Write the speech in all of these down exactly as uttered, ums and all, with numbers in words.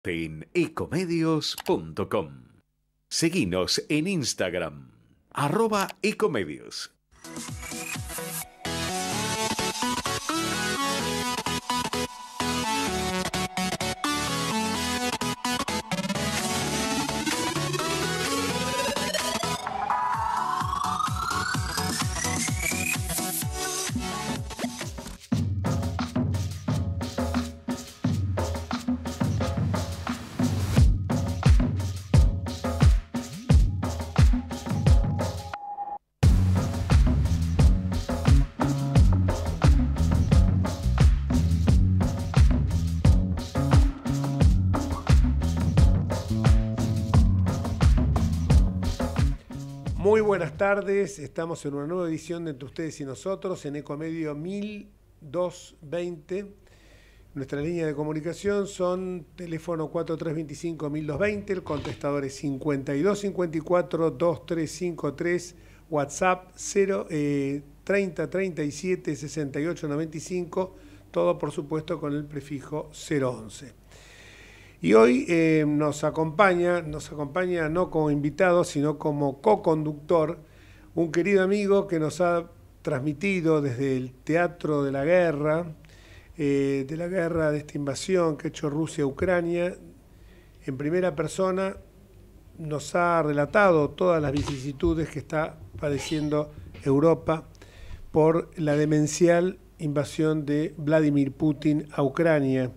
en ecomedios punto com. Seguinos en Instagram, arroba ecomedios. Muy buenas tardes, estamos en una nueva edición de Entre Ustedes y Nosotros en Ecomedio mil doscientos veinte. Nuestra línea de comunicación son teléfono cuatro tres dos cinco, mil doscientos veinte, el contestador es cincuenta y dos cincuenta y cuatro, veintitrés cincuenta y tres, WhatsApp cero, eh, treinta treinta y siete, sesenta y ocho noventa y cinco, todo por supuesto con el prefijo cero once. Y hoy eh, nos acompaña, nos acompaña no como invitado, sino como co-conductor, un querido amigo que nos ha transmitido desde el teatro de la guerra, eh, de la guerra de esta invasión que ha hecho Rusia a Ucrania. En primera persona nos ha relatado todas las vicisitudes que está padeciendo Europa por la demencial invasión de Vladimir Putin a Ucrania.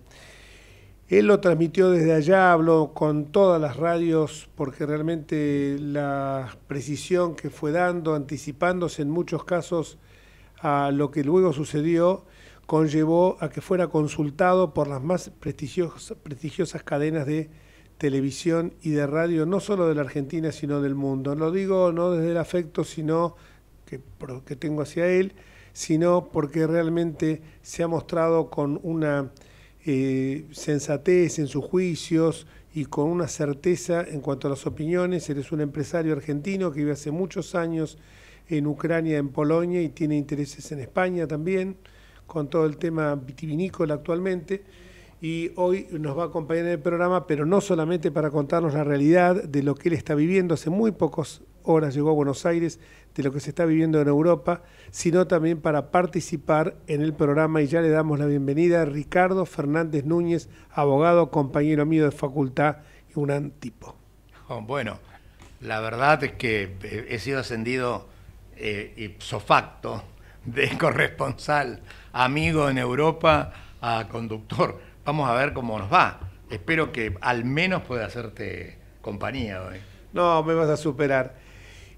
Él lo transmitió desde allá, habló con todas las radios, porque realmente la precisión que fue dando, anticipándose en muchos casos a lo que luego sucedió, conllevó a que fuera consultado por las más prestigiosas, prestigiosas cadenas de televisión y de radio, no solo de la Argentina, sino del mundo. Lo digo no desde el afecto sino que, que tengo hacia él, sino porque realmente se ha mostrado con una Eh, sensatez en sus juicios y con una certeza en cuanto a las opiniones. Él es un empresario argentino que vive hace muchos años en Ucrania, en Polonia, y tiene intereses en España también, con todo el tema vitivinícola actualmente. Y hoy nos va a acompañar en el programa, pero no solamente para contarnos la realidad de lo que él está viviendo. Hace muy pocas horas llegó a Buenos Aires, de lo que se está viviendo en Europa, sino también para participar en el programa, y ya le damos la bienvenida a Ricardo Fernández Núñez, abogado, compañero mío de facultad y un gran tipo. Oh, bueno, la verdad es que he sido ascendido eh, ipso facto de corresponsal, amigo en Europa, a conductor. Vamos a ver cómo nos va. Espero que al menos pueda hacerte compañía hoy. No, me vas a superar.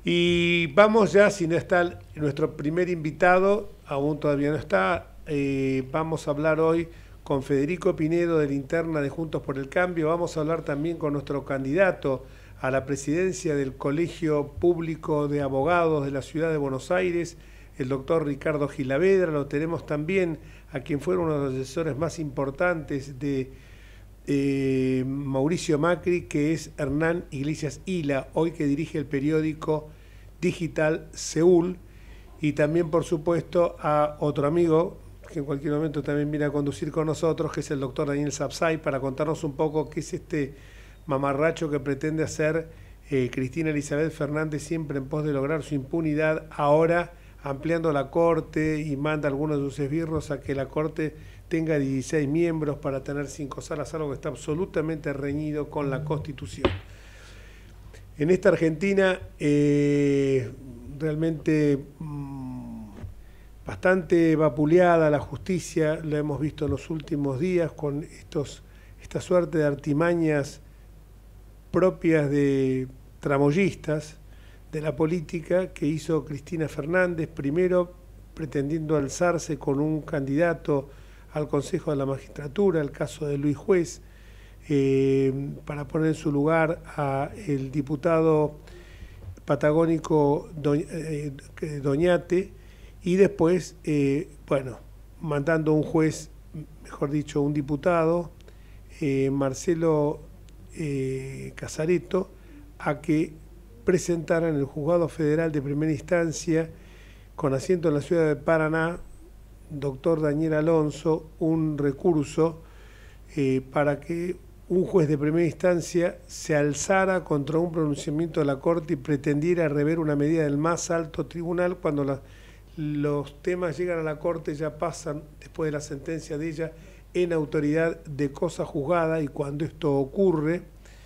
Y vamos ya, si no está nuestro primer invitado, aún todavía no está, eh, vamos a hablar hoy con Federico Pinedo de Linterna de Juntos por el Cambio. Vamos a hablar también con nuestro candidato a la presidencia del Colegio Público de Abogados de la Ciudad de Buenos Aires, el doctor Ricardo Gilavedra. Lo tenemos también a quien fueron uno de los asesores más importantes de eh, Mauricio Macri, que es Hernán Iglesias Ila, hoy que dirige el periódico digital Seúl. Y también, por supuesto, a otro amigo que en cualquier momento también viene a conducir con nosotros, que es el doctor Daniel Sapsay, para contarnos un poco qué es este mamarracho que pretende hacer eh, Cristina Elizabeth Fernández, siempre en pos de lograr su impunidad, ahora ampliando la Corte, y manda a algunos de sus esbirros a que la Corte tenga dieciséis miembros para tener cinco salas, algo que está absolutamente reñido con la Constitución. En esta Argentina eh, realmente mmm, bastante vapuleada la justicia, lo hemos visto en los últimos días con estos, esta suerte de artimañas propias de tramoyistas de la política que hizo Cristina Fernández, primero pretendiendo alzarse con un candidato al Consejo de la Magistratura, el caso de Luis Juez, eh, para poner en su lugar a el diputado patagónico Do, eh, Doñate, y después, eh, bueno, mandando un juez, mejor dicho, un diputado, eh, Marcelo eh, Casareto, a que presentara en el Juzgado Federal de Primera Instancia, con asiento en la ciudad de Paraná, doctor Daniel Alonso, un recurso eh, para que un juez de primera instancia se alzara contra un pronunciamiento de la Corte y pretendiera rever una medida del más alto tribunal cuando la, los temas llegan a la Corte, ya pasan, después de la sentencia de ella, en autoridad de cosa juzgada, y cuando esto ocurre,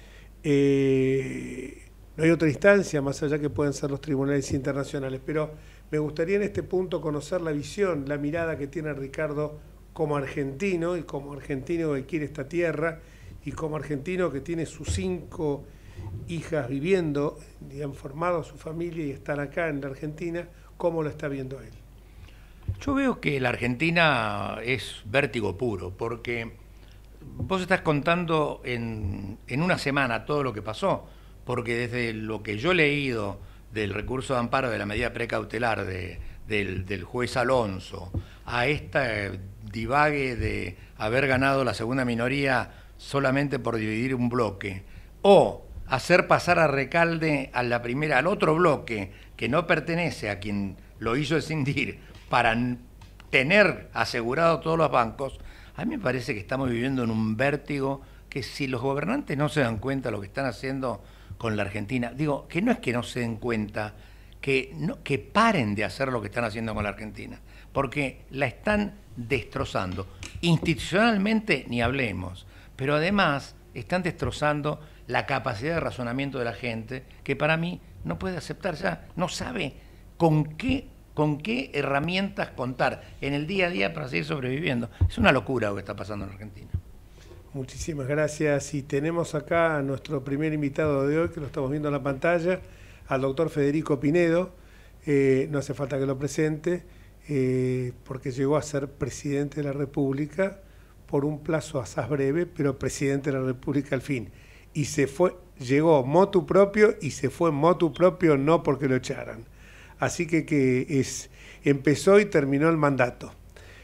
eh, no hay otra instancia más allá que pueden ser los tribunales internacionales. Pero me gustaría en este punto conocer la visión, la mirada que tiene Ricardo como argentino, y como argentino que quiere esta tierra, y como argentino que tiene sus cinco hijas viviendo, y han formado su familia y están acá en la Argentina. ¿Cómo lo está viendo él? Yo veo que la Argentina es vértigo puro, porque vos estás contando en, en una semana todo lo que pasó, porque desde lo que yo he leído del recurso de amparo de la medida precautelar de, del, del juez Alonso, a esta divague de haber ganado la segunda minoría solamente por dividir un bloque, o hacer pasar a Recalde a la primera, al otro bloque que no pertenece a quien lo hizo escindir, para tener asegurado todos los bancos, a mí me parece que estamos viviendo en un vértigo que si los gobernantes no se dan cuenta de lo que están haciendo con la Argentina, digo, que no es que no se den cuenta, que, no, que paren de hacer lo que están haciendo con la Argentina, porque la están destrozando. Institucionalmente ni hablemos, pero además están destrozando la capacidad de razonamiento de la gente, que para mí no puede aceptar ya, no sabe con qué, con qué herramientas contar en el día a día para seguir sobreviviendo. Es una locura lo que está pasando en Argentina. Muchísimas gracias. Y tenemos acá a nuestro primer invitado de hoy, que lo estamos viendo en la pantalla, al doctor Federico Pinedo. Eh, no hace falta que lo presente, eh, porque llegó a ser presidente de la República por un plazo asaz breve, pero presidente de la República al fin. Y se fue, llegó motu propio y se fue motu propio, no porque lo echaran. Así que, que es, empezó y terminó el mandato.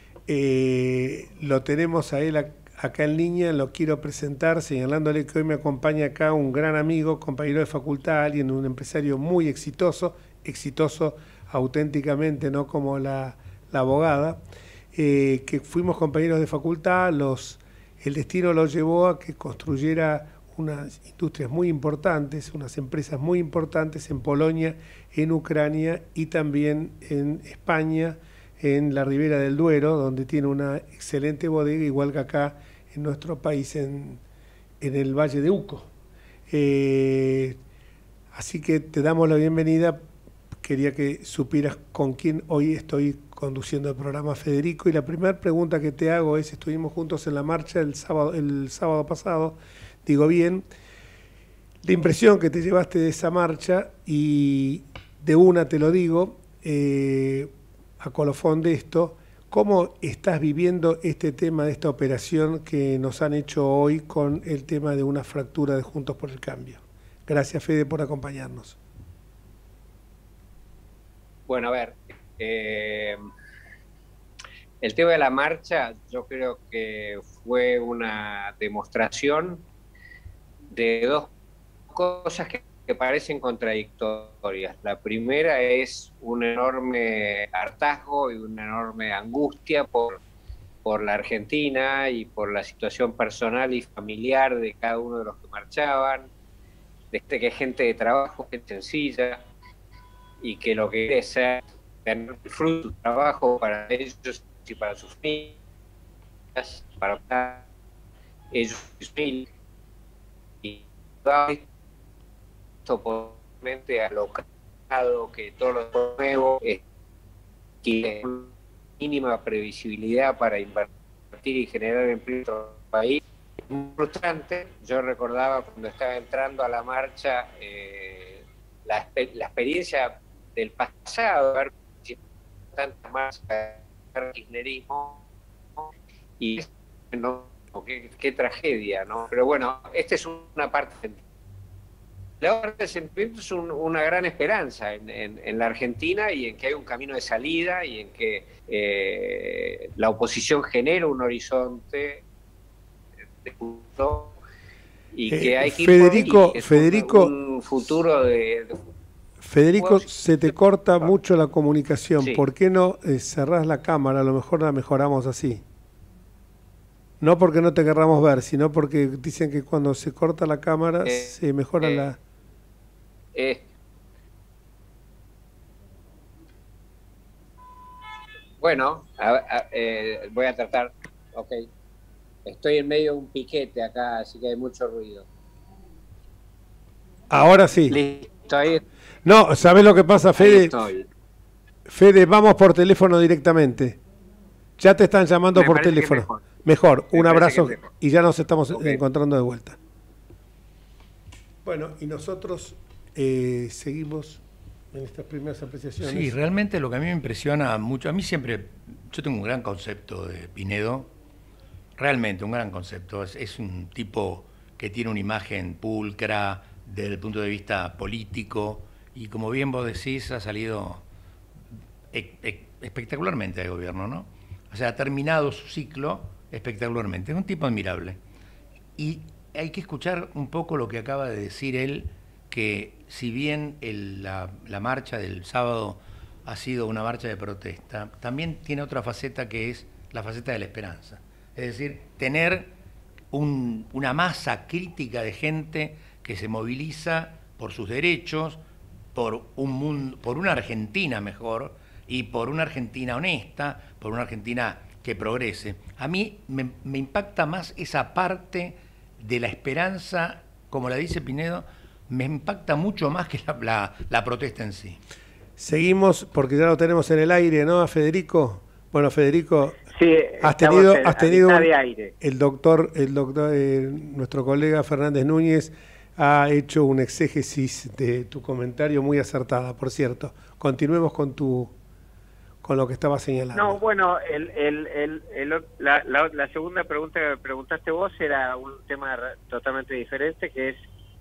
Eh, lo tenemos a él acá. Acá en línea, lo quiero presentar señalándole que hoy me acompaña acá un gran amigo, compañero de facultad, alguien, un empresario muy exitoso, exitoso auténticamente, no como la, la abogada, eh, que fuimos compañeros de facultad, los, el destino lo llevó a que construyera unas industrias muy importantes, unas empresas muy importantes en Polonia, en Ucrania y también en España, en la Ribera del Duero, donde tiene una excelente bodega, igual que acá en nuestro país, en, en el Valle de Uco. Eh, así que te damos la bienvenida. Quería que supieras con quién hoy estoy conduciendo el programa, Federico. Y la primera pregunta que te hago es, estuvimos juntos en la marcha el sábado, el sábado pasado, digo bien, la impresión que te llevaste de esa marcha, y de una te lo digo, eh, a colofón de esto, ¿cómo estás viviendo este tema de esta operación que nos han hecho hoy con el tema de una fractura de Juntos por el Cambio? Gracias, Fede, por acompañarnos. Bueno, a ver, eh, el tema de la marcha yo creo que fue una demostración de dos cosas que que parecen contradictorias. La primera es un enorme hartazgo y una enorme angustia por, por la Argentina y por la situación personal y familiar de cada uno de los que marchaban, de que es gente de trabajo, gente sencilla, y que lo que quiere es ser, tener el fruto de su trabajo para ellos y para sus familias, para ellos y sus familias. Y totalmente alocado, que todo lo nuevo es que mínima previsibilidad para invertir y generar empleo en el país. Muy frustrante. Yo recordaba cuando estaba entrando a la marcha eh, la, la experiencia del pasado, ver tantas marchas de kirchnerismo, y no, qué, qué tragedia, ¿no? Pero bueno, esta es una parte. La obra de sentimiento es un, una gran esperanza en, en, en la Argentina, y en que hay un camino de salida, y en que eh, la oposición genera un horizonte de futuro, y que eh, hay que Federico, ir Federico, un, un futuro de, de Federico, se te corta mucho la comunicación. Sí. ¿Por qué no eh, cerrás la cámara? A lo mejor la mejoramos así. No porque no te querramos ver, sino porque dicen que cuando se corta la cámara eh, se mejora eh, la... Eh. Bueno, a, a, eh, voy a tratar. Ok. Estoy en medio de un piquete acá, así que hay mucho ruido. Ahora sí. Listo, ahí. No, ¿sabés lo que pasa, Fede? Fede, vamos por teléfono directamente. Ya te están llamando Me por teléfono. Mejor, mejor. un Me abrazo mejor. Y ya nos estamos okay. encontrando de vuelta. Bueno, y nosotros eh, seguimos en estas primeras apreciaciones. Sí, realmente lo que a mí me impresiona mucho, a mí siempre, yo tengo un gran concepto de Pinedo, realmente un gran concepto. Es, es un tipo que tiene una imagen pulcra desde el punto de vista político y, como bien vos decís, ha salido e e espectacularmente de gobierno, ¿no? O sea, ha terminado su ciclo espectacularmente. Es un tipo admirable. Y hay que escuchar un poco lo que acaba de decir él, que si bien el, la, la marcha del sábado ha sido una marcha de protesta, también tiene otra faceta que es la faceta de la esperanza. Es decir, tener un, una masa crítica de gente que se moviliza por sus derechos, por, un mundo, por una Argentina mejor y por una Argentina honesta, por una Argentina que progrese. A mí me, me impacta más esa parte de la esperanza, como la dice Pinedo, me impacta mucho más que la, la, la protesta en sí. Seguimos, porque ya lo tenemos en el aire, ¿no? A Federico. Bueno, Federico, sí, has tenido, en, has tenido de aire. el doctor, el doctor, eh, nuestro colega Fernández Núñez ha hecho un exégesis de tu comentario muy acertada, por cierto. Continuemos con tu, con lo que estaba señalando. No, bueno, el, el, el, el, la, la, la segunda pregunta que me preguntaste vos era un tema totalmente diferente, que es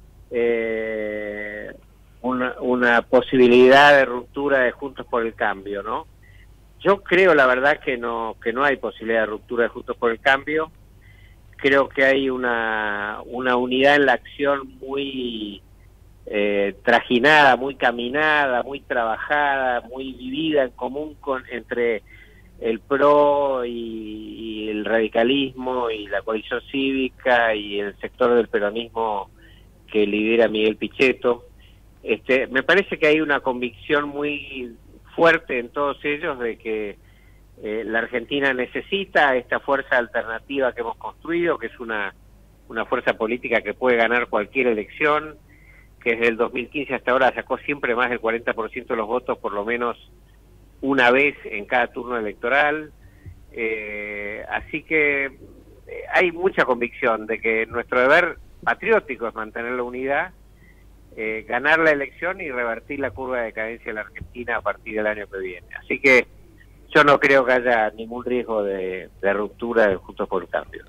eh, una, una posibilidad de ruptura de Juntos por el Cambio, ¿no? Yo creo, la verdad, que no que no hay posibilidad de ruptura de Juntos por el Cambio. Creo que hay una, una unidad en la acción muy eh, trajinada, muy caminada, muy trabajada, muy vivida en común con entre el P R O y, y el radicalismo y la coalición cívica y el sector del peronismo que lidera Miguel Pichetto. Este, me parece que hay una convicción muy fuerte en todos ellos de que eh, la Argentina necesita esta fuerza alternativa que hemos construido, que es una, una fuerza política que puede ganar cualquier elección, que desde el dos mil quince hasta ahora sacó siempre más del cuarenta por ciento de los votos, por lo menos una vez en cada turno electoral. Eh, así que eh, hay mucha convicción de que nuestro deber patriótico es mantener la unidad, Eh, ganar la elección y revertir la curva de decadencia de la Argentina a partir del año que viene. Así que yo no creo que haya ningún riesgo de, de ruptura de Juntos por el Cambio.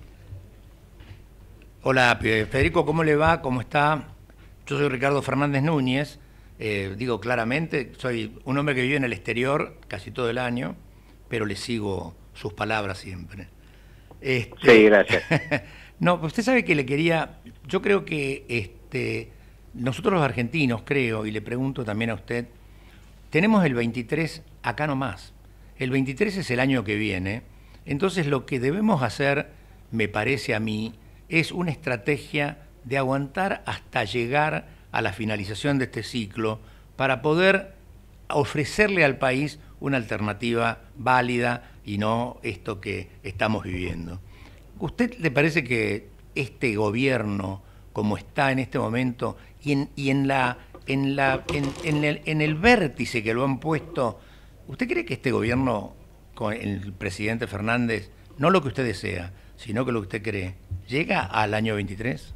Hola, Federico, ¿cómo le va? ¿Cómo está? Yo soy Ricardo Fernández Núñez, eh, digo claramente, soy un hombre que vive en el exterior casi todo el año, pero le sigo sus palabras siempre. Este, sí, gracias. No, usted sabe que le quería, yo creo que este nosotros los argentinos, creo, y le pregunto también a usted, tenemos el veintitrés acá nomás. El veintitrés es el año que viene. Entonces lo que debemos hacer, me parece a mí, es una estrategia de aguantar hasta llegar a la finalización de este ciclo para poder ofrecerle al país una alternativa válida y no esto que estamos viviendo. ¿Usted le parece que este gobierno, como está en este momento, y en, y en, la, en, la, en, en, el, en el vértice que lo han puesto, ¿usted cree que este gobierno, con el presidente Fernández, no lo que usted desea, sino que lo que usted cree, llega al año veintitrés?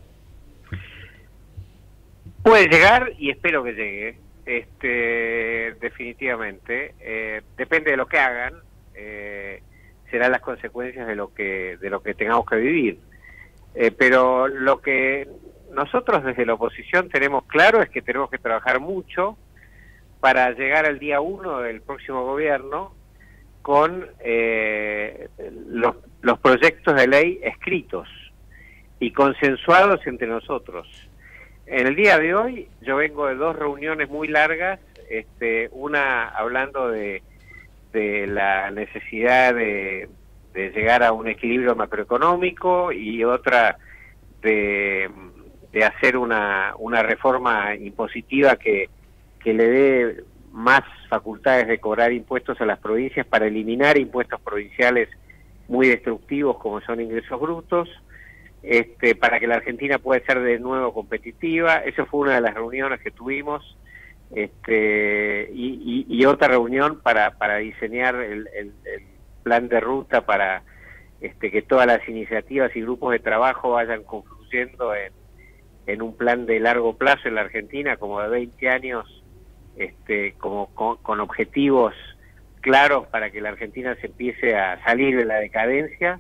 Puede llegar y espero que llegue, este, definitivamente. Eh, depende de lo que hagan, eh, serán las consecuencias de lo que, de lo que tengamos que vivir. Eh, pero lo que nosotros desde la oposición tenemos claro es que tenemos que trabajar mucho para llegar al día uno del próximo gobierno con eh, los, los proyectos de ley escritos y consensuados entre nosotros. En el día de hoy yo vengo de dos reuniones muy largas, este, una hablando de, de la necesidad de de llegar a un equilibrio macroeconómico y otra de, de hacer una, una reforma impositiva que, que le dé más facultades de cobrar impuestos a las provincias para eliminar impuestos provinciales muy destructivos como son ingresos brutos, este, para que la Argentina pueda ser de nuevo competitiva. Esa fue una de las reuniones que tuvimos, este, y, y, y otra reunión para, para diseñar el, el, el plan de ruta para este, que todas las iniciativas y grupos de trabajo vayan confluyendo en, en un plan de largo plazo en la Argentina, como de veinte años, este, como con, con objetivos claros para que la Argentina se empiece a salir de la decadencia.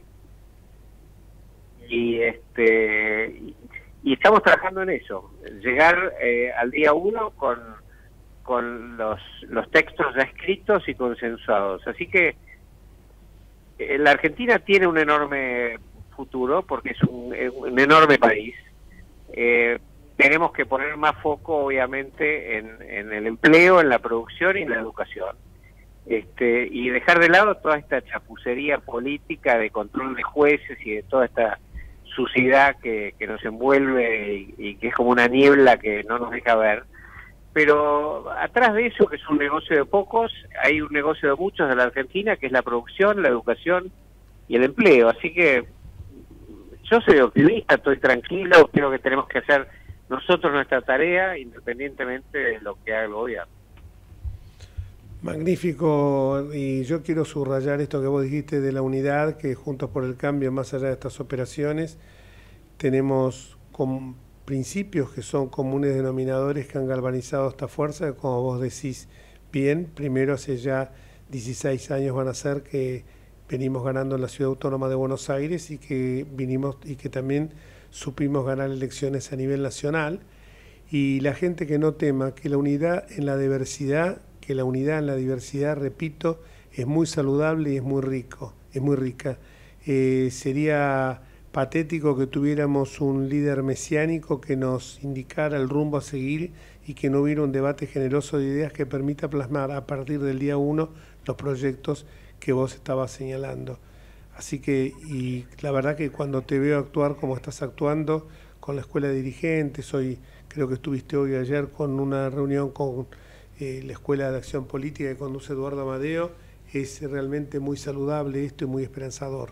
Y este y, y estamos trabajando en eso, llegar eh, al día uno con, con los, los textos ya escritos y consensuados. Así que eh, la Argentina tiene un enorme futuro porque es un, un enorme país. Eh, tenemos que poner más foco, obviamente, en, en el empleo, en la producción y en la educación. Este, y dejar de lado toda esta chapucería política de control de jueces y de toda esta suciedad que, que nos envuelve y, y que es como una niebla que no nos deja ver. Pero atrás de eso, que es un negocio de pocos, hay un negocio de muchos de la Argentina, que es la producción, la educación y el empleo. Así que yo soy optimista, estoy tranquilo, creo que tenemos que hacer nosotros nuestra tarea independientemente de lo que haga el gobierno. Magnífico, y yo quiero subrayar esto que vos dijiste de la unidad, que Juntos por el Cambio, más allá de estas operaciones, tenemos con principios que son comunes denominadores que han galvanizado esta fuerza, como vos decís bien. Primero, hace ya dieciséis años van a ser que venimos ganando en la Ciudad Autónoma de Buenos Aires y que vinimos y que también supimos ganar elecciones a nivel nacional. Y la gente que no tema que la unidad en la diversidad que la unidad en la diversidad, repito, es muy saludable y es muy rico, es muy rica. Eh, sería patético que tuviéramos un líder mesiánico que nos indicara el rumbo a seguir y que no hubiera un debate generoso de ideas que permita plasmar a partir del día uno los proyectos que vos estabas señalando. Así que, y la verdad que cuando te veo actuar como estás actuando con la Escuela de Dirigentes, hoy creo que estuviste hoy ayer con una reunión con Eh, la Escuela de Acción Política que conduce Eduardo Amadeo, es realmente muy saludable esto y muy esperanzador.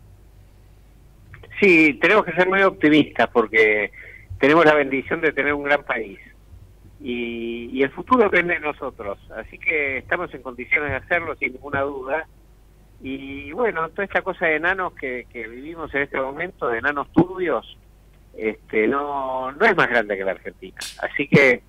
Sí, tenemos que ser muy optimistas porque tenemos la bendición de tener un gran país y, y el futuro depende de nosotros, así que estamos en condiciones de hacerlo sin ninguna duda. Y bueno, toda esta cosa de enanos que, que vivimos en este momento, de enanos turbios, este, no, no es más grande que la Argentina, así que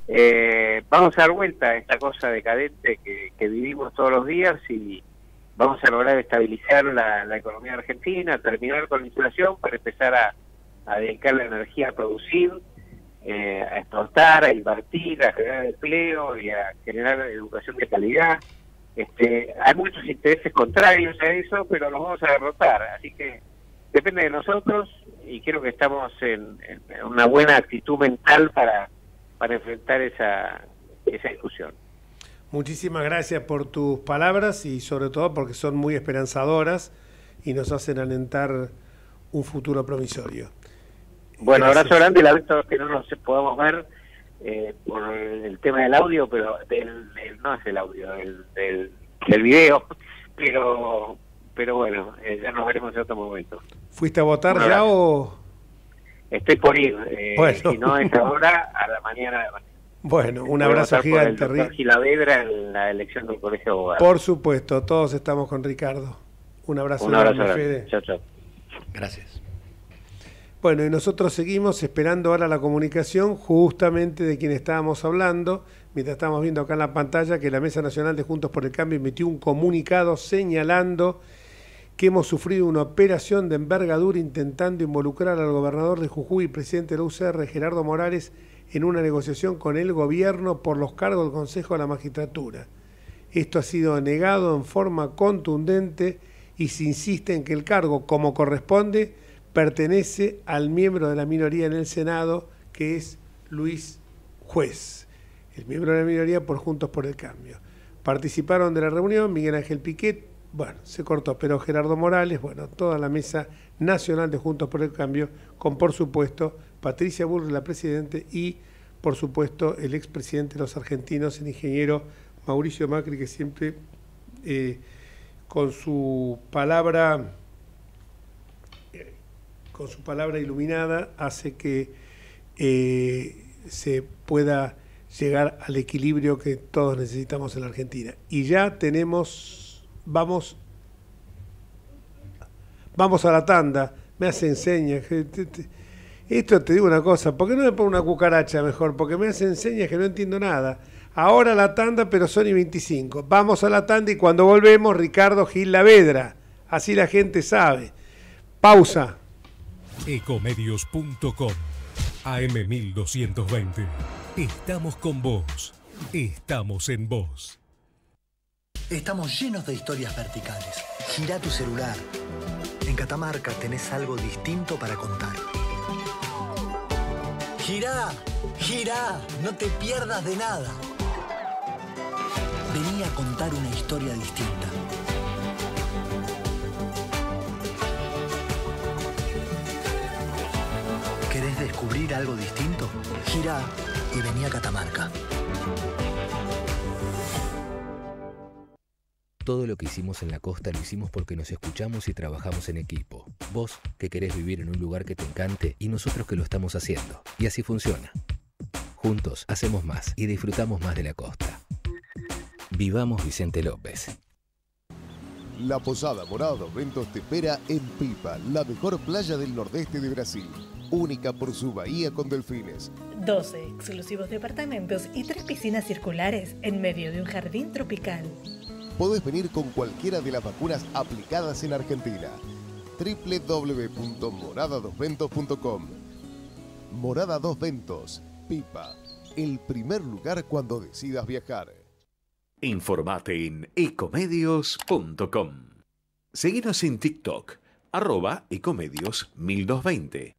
Eh, vamos a dar vuelta a esta cosa decadente que, que vivimos todos los días y vamos a lograr estabilizar la, la economía argentina, terminar con la inflación para empezar a, a dedicar la energía a producir, eh, a exportar, a invertir, a generar empleo y a generar educación de calidad. Este, hay muchos intereses contrarios a eso, pero los vamos a derrotar, así que depende de nosotros y creo que estamos en, en una buena actitud mental para para enfrentar esa, esa discusión. Muchísimas gracias por tus palabras y sobre todo porque son muy esperanzadoras y nos hacen alentar un futuro promisorio. Bueno, gracias. Abrazo grande, lamento que no nos podamos ver eh, por el tema del audio, pero del, del, no es el audio, del, del, del video, pero pero bueno, eh, ya nos veremos en otro momento. ¿Fuiste a votar ya o...? Estoy por ir, eh, bueno. Si no es ahora, a la mañana de la mañana. Bueno, un abrazo gigante. Por el doctor Gilavedra en la elección del Colegio de Abogados. Por supuesto, todos estamos con Ricardo. Un abrazo, un abrazo grande, Fede. Chao, chao. Gracias. Bueno, y nosotros seguimos esperando ahora la comunicación justamente de quien estábamos hablando, mientras estábamos viendo acá en la pantalla que la Mesa Nacional de Juntos por el Cambio emitió un comunicado señalando que hemos sufrido una operación de envergadura intentando involucrar al gobernador de Jujuy y presidente de la U C R, Gerardo Morales, en una negociación con el gobierno por los cargos del Consejo de la Magistratura. Esto ha sido negado en forma contundente y se insiste en que el cargo, como corresponde, pertenece al miembro de la minoría en el Senado, que es Luis Juez, el miembro de la minoría por Juntos por el Cambio. Participaron de la reunión Miguel Ángel Piquet, bueno, se cortó, pero Gerardo Morales, bueno, toda la mesa nacional de Juntos por el Cambio, con por supuesto Patricia Bullrich, la presidente, y por supuesto el expresidente de los argentinos, el ingeniero Mauricio Macri, que siempre eh, con su palabra, eh, con su palabra iluminada hace que eh, se pueda llegar al equilibrio que todos necesitamos en la Argentina. Y ya tenemos, vamos, vamos a la tanda, me hace señas. Esto te digo una cosa, ¿por qué no me pongo una cucaracha mejor? Porque me hacen señas que no entiendo nada. Ahora la tanda, pero son y veinticinco. Vamos a la tanda y cuando volvemos, Ricardo Gil Lavedra. Así la gente sabe. Pausa. Ecomedios punto com, A M mil doscientos veinte. Estamos con vos. Estamos en vos. Estamos llenos de historias verticales. Girá tu celular. En Catamarca tenés algo distinto para contar. Girá, girá, no te pierdas de nada. Vení a contar una historia distinta. ¿Querés descubrir algo distinto? Girá y vení a Catamarca. Todo lo que hicimos en la costa lo hicimos porque nos escuchamos y trabajamos en equipo. Vos, que querés vivir en un lugar que te encante, y nosotros que lo estamos haciendo. Y así funciona. Juntos hacemos más y disfrutamos más de la costa. Vivamos Vicente López. La Posada Morada dos Ventos te espera en Pipa, la mejor playa del nordeste de Brasil. Única por su bahía con delfines. doce exclusivos departamentos y tres piscinas circulares en medio de un jardín tropical. Podés venir con cualquiera de las vacunas aplicadas en Argentina. doble u doble u doble u punto morada dos ventos punto com. Morada dos Ventos, Pipa, el primer lugar cuando decidas viajar. Informate en ecomedios punto com. Seguinos en TikTok, arroba ecomedios mil doscientos veinte.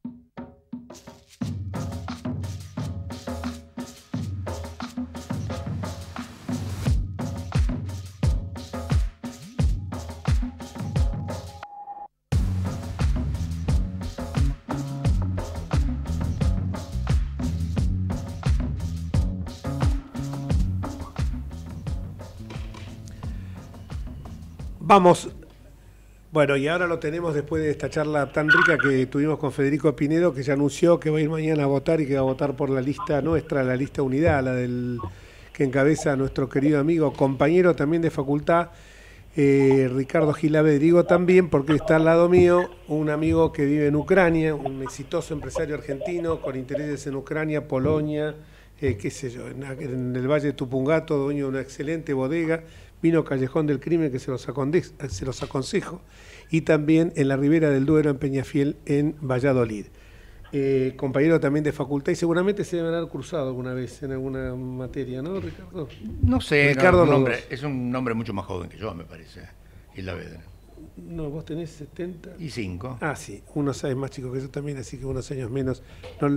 Vamos, bueno, y ahora lo tenemos después de esta charla tan rica que tuvimos con Federico Pinedo, que ya anunció que va a ir mañana a votar y que va a votar por la lista nuestra, la lista Unidad, la del que encabeza nuestro querido amigo, compañero también de facultad, eh, Ricardo Gil Lavedra. Digo también porque está al lado mío un amigo que vive en Ucrania, un exitoso empresario argentino con intereses en Ucrania, Polonia, eh, qué sé yo, en, en el Valle de Tupungato, dueño de una excelente bodega, vino Callejón del Crimen, que se los, se los aconsejo, y también en la Ribera del Duero, en Peñafiel, en Valladolid. Eh, compañero también de facultad, y seguramente se deben haber cruzado alguna vez en alguna materia, ¿no, Ricardo? No sé, Ricardo no, un los hombre, dos. es un hombre mucho más joven que yo, me parece, Gil Lavedra. No, vos tenés setenta. Y cinco. Ah, sí, unos años más chico que yo también, así que unos años menos. No,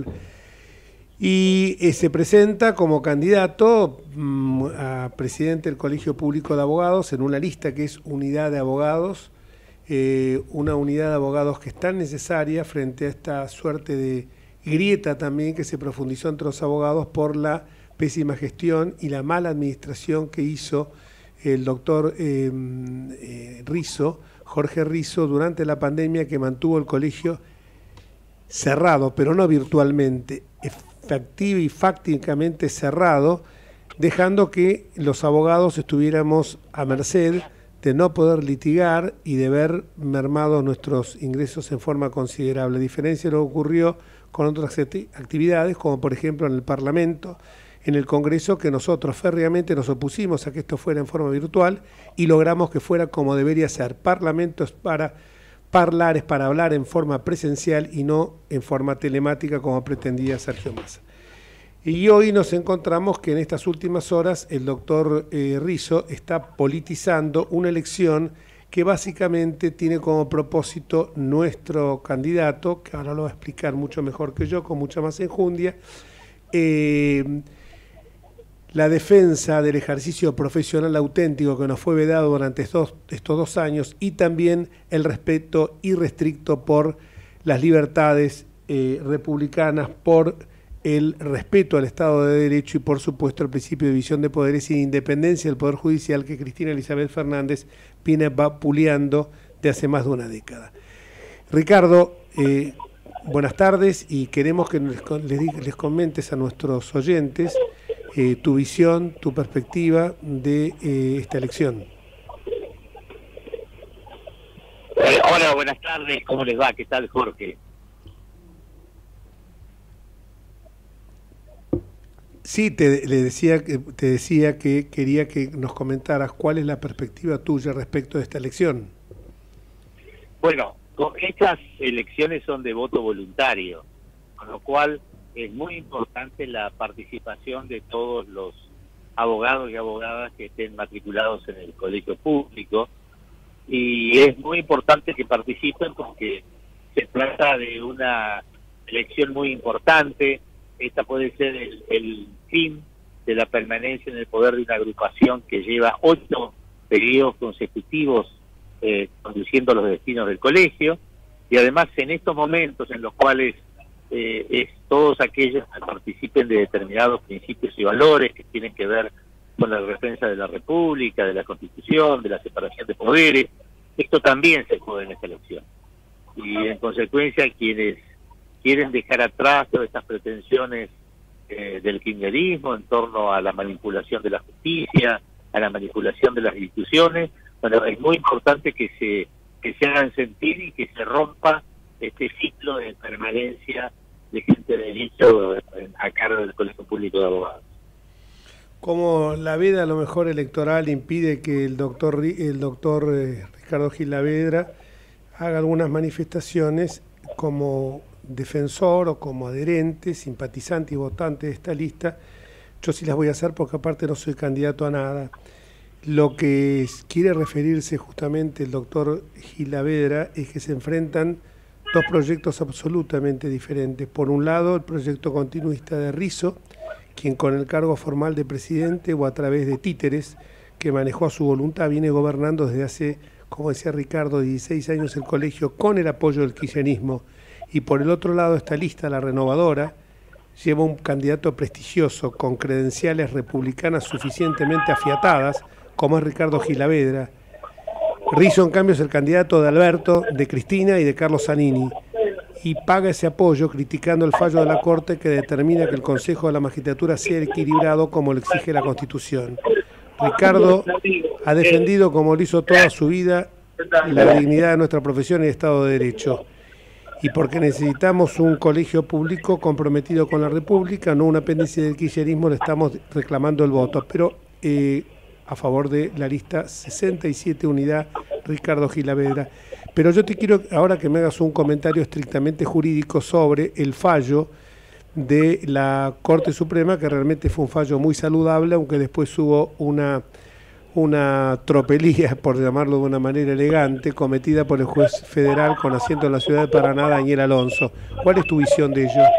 y eh, se presenta como candidato mmm, a presidente del Colegio Público de Abogados en una lista que es Unidad de Abogados, eh, una unidad de abogados que es tan necesaria frente a esta suerte de grieta también que se profundizó entre los abogados por la pésima gestión y la mala administración que hizo el doctor eh, eh, Risso, Jorge Risso, durante la pandemia, que mantuvo el colegio cerrado, pero no virtualmente, efectivo y fácticamente cerrado, dejando que los abogados estuviéramos a merced de no poder litigar y de ver mermados nuestros ingresos en forma considerable. A diferencia de lo que ocurrió con otras actividades, como por ejemplo en el Parlamento, en el Congreso, que nosotros férreamente nos opusimos a que esto fuera en forma virtual y logramos que fuera como debería ser. Parlamento es para hablar, es para hablar en forma presencial y no en forma telemática como pretendía Sergio Massa. Y hoy nos encontramos que en estas últimas horas el doctor eh, Risso está politizando una elección que básicamente tiene como propósito nuestro candidato, que ahora lo va a explicar mucho mejor que yo, con mucha más enjundia, eh, la defensa del ejercicio profesional auténtico que nos fue vedado durante estos, estos dos años y también el respeto irrestricto por las libertades eh, republicanas, por el respeto al Estado de Derecho y por supuesto el principio de división de poderes y de independencia del Poder Judicial que Cristina Elizabeth Fernández viene vapuleando de hace más de una década. Ricardo, eh, buenas tardes y queremos que les, les, les comentes a nuestros oyentes eh, tu visión, tu perspectiva de eh, esta elección. Eh, hola, buenas tardes, ¿cómo les va? ¿Qué tal, Jorge? Sí, te, le decía, te decía que quería que nos comentaras cuál es la perspectiva tuya respecto de esta elección. Bueno, estas elecciones son de voto voluntario, con lo cual es muy importante la participación de todos los abogados y abogadas que estén matriculados en el colegio público, y es muy importante que participen porque se trata de una elección muy importante. Esta puede ser el, el fin de la permanencia en el poder de una agrupación que lleva ocho periodos consecutivos eh, conduciendo los destinos del colegio, y además en estos momentos en los cuales eh, es todos aquellos que participen de determinados principios y valores que tienen que ver con la defensa de la República, de la Constitución, de la separación de poderes, esto también se juega en esta elección. Y en consecuencia quienes quieren dejar atrás todas estas pretensiones eh, del kirchnerismo en torno a la manipulación de la justicia, a la manipulación de las instituciones, bueno, es muy importante que se que se hagan sentir y que se rompa este ciclo de permanencia de gente de derecho a cargo del Colegio Público de Abogados. Como la veda a lo mejor electoral impide que el doctor el doctor eh, Ricardo Gilavedra haga algunas manifestaciones como defensor o como adherente, simpatizante y votante de esta lista, yo sí las voy a hacer porque aparte no soy candidato a nada. Lo que quiere referirse justamente el doctor Gilavedra es que se enfrentan dos proyectos absolutamente diferentes. Por un lado, el proyecto continuista de Rizzo, quien con el cargo formal de presidente o a través de títeres que manejó a su voluntad viene gobernando desde hace, como decía Ricardo, dieciséis años el colegio con el apoyo del kirchnerismo. Y por el otro lado, esta lista, la renovadora, lleva un candidato prestigioso con credenciales republicanas suficientemente afiatadas, como es Ricardo Gilavedra. Rizzo, en cambio, es el candidato de Alberto, de Cristina y de Carlos Zanini, y paga ese apoyo criticando el fallo de la Corte que determina que el Consejo de la Magistratura sea equilibrado como lo exige la Constitución. Ricardo ha defendido, como lo hizo toda su vida, la dignidad de nuestra profesión y Estado de Derecho. Y porque necesitamos un colegio público comprometido con la República, no un apéndice del kirchnerismo, le estamos reclamando el voto. Pero eh, a favor de la lista sesenta y siete unidad Ricardo Gilavedra. Pero yo te quiero ahora que me hagas un comentario estrictamente jurídico sobre el fallo de la Corte Suprema, que realmente fue un fallo muy saludable, aunque después hubo una, una tropelía, por llamarlo de una manera elegante, cometida por el juez federal con asiento en la ciudad de Paraná, Daniel Alonso. ¿Cuál es tu visión de ello?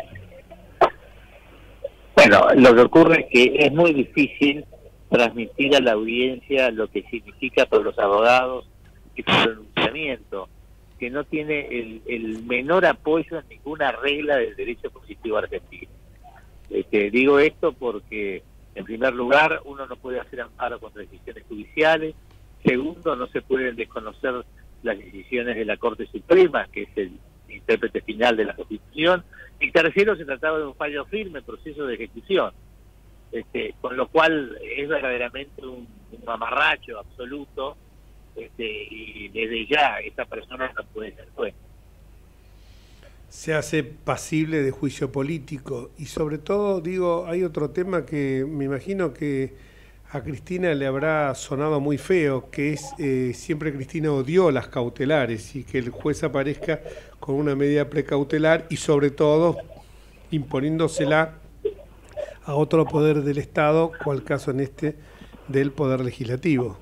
Bueno, lo que ocurre es que es muy difícil transmitir a la audiencia lo que significa para los abogados y su pronunciamiento, que no tiene el, el menor apoyo en ninguna regla del derecho positivo argentino. Este, digo esto porque, en primer lugar, uno no puede hacer amparo contra decisiones judiciales. Segundo, no se pueden desconocer las decisiones de la Corte Suprema, que es el intérprete final de la Constitución. Y tercero, se trataba de un fallo firme, proceso de ejecución. Este, con lo cual es verdaderamente un, un mamarracho absoluto, este, y desde ya esta persona no puede ser juez. Se hace pasible de juicio político y sobre todo, digo, hay otro tema que me imagino que a Cristina le habrá sonado muy feo, que es eh, siempre Cristina odió las cautelares y que el juez aparezca con una medida precautelar y sobre todo imponiéndosela a otro poder del Estado, cual caso en este del Poder Legislativo.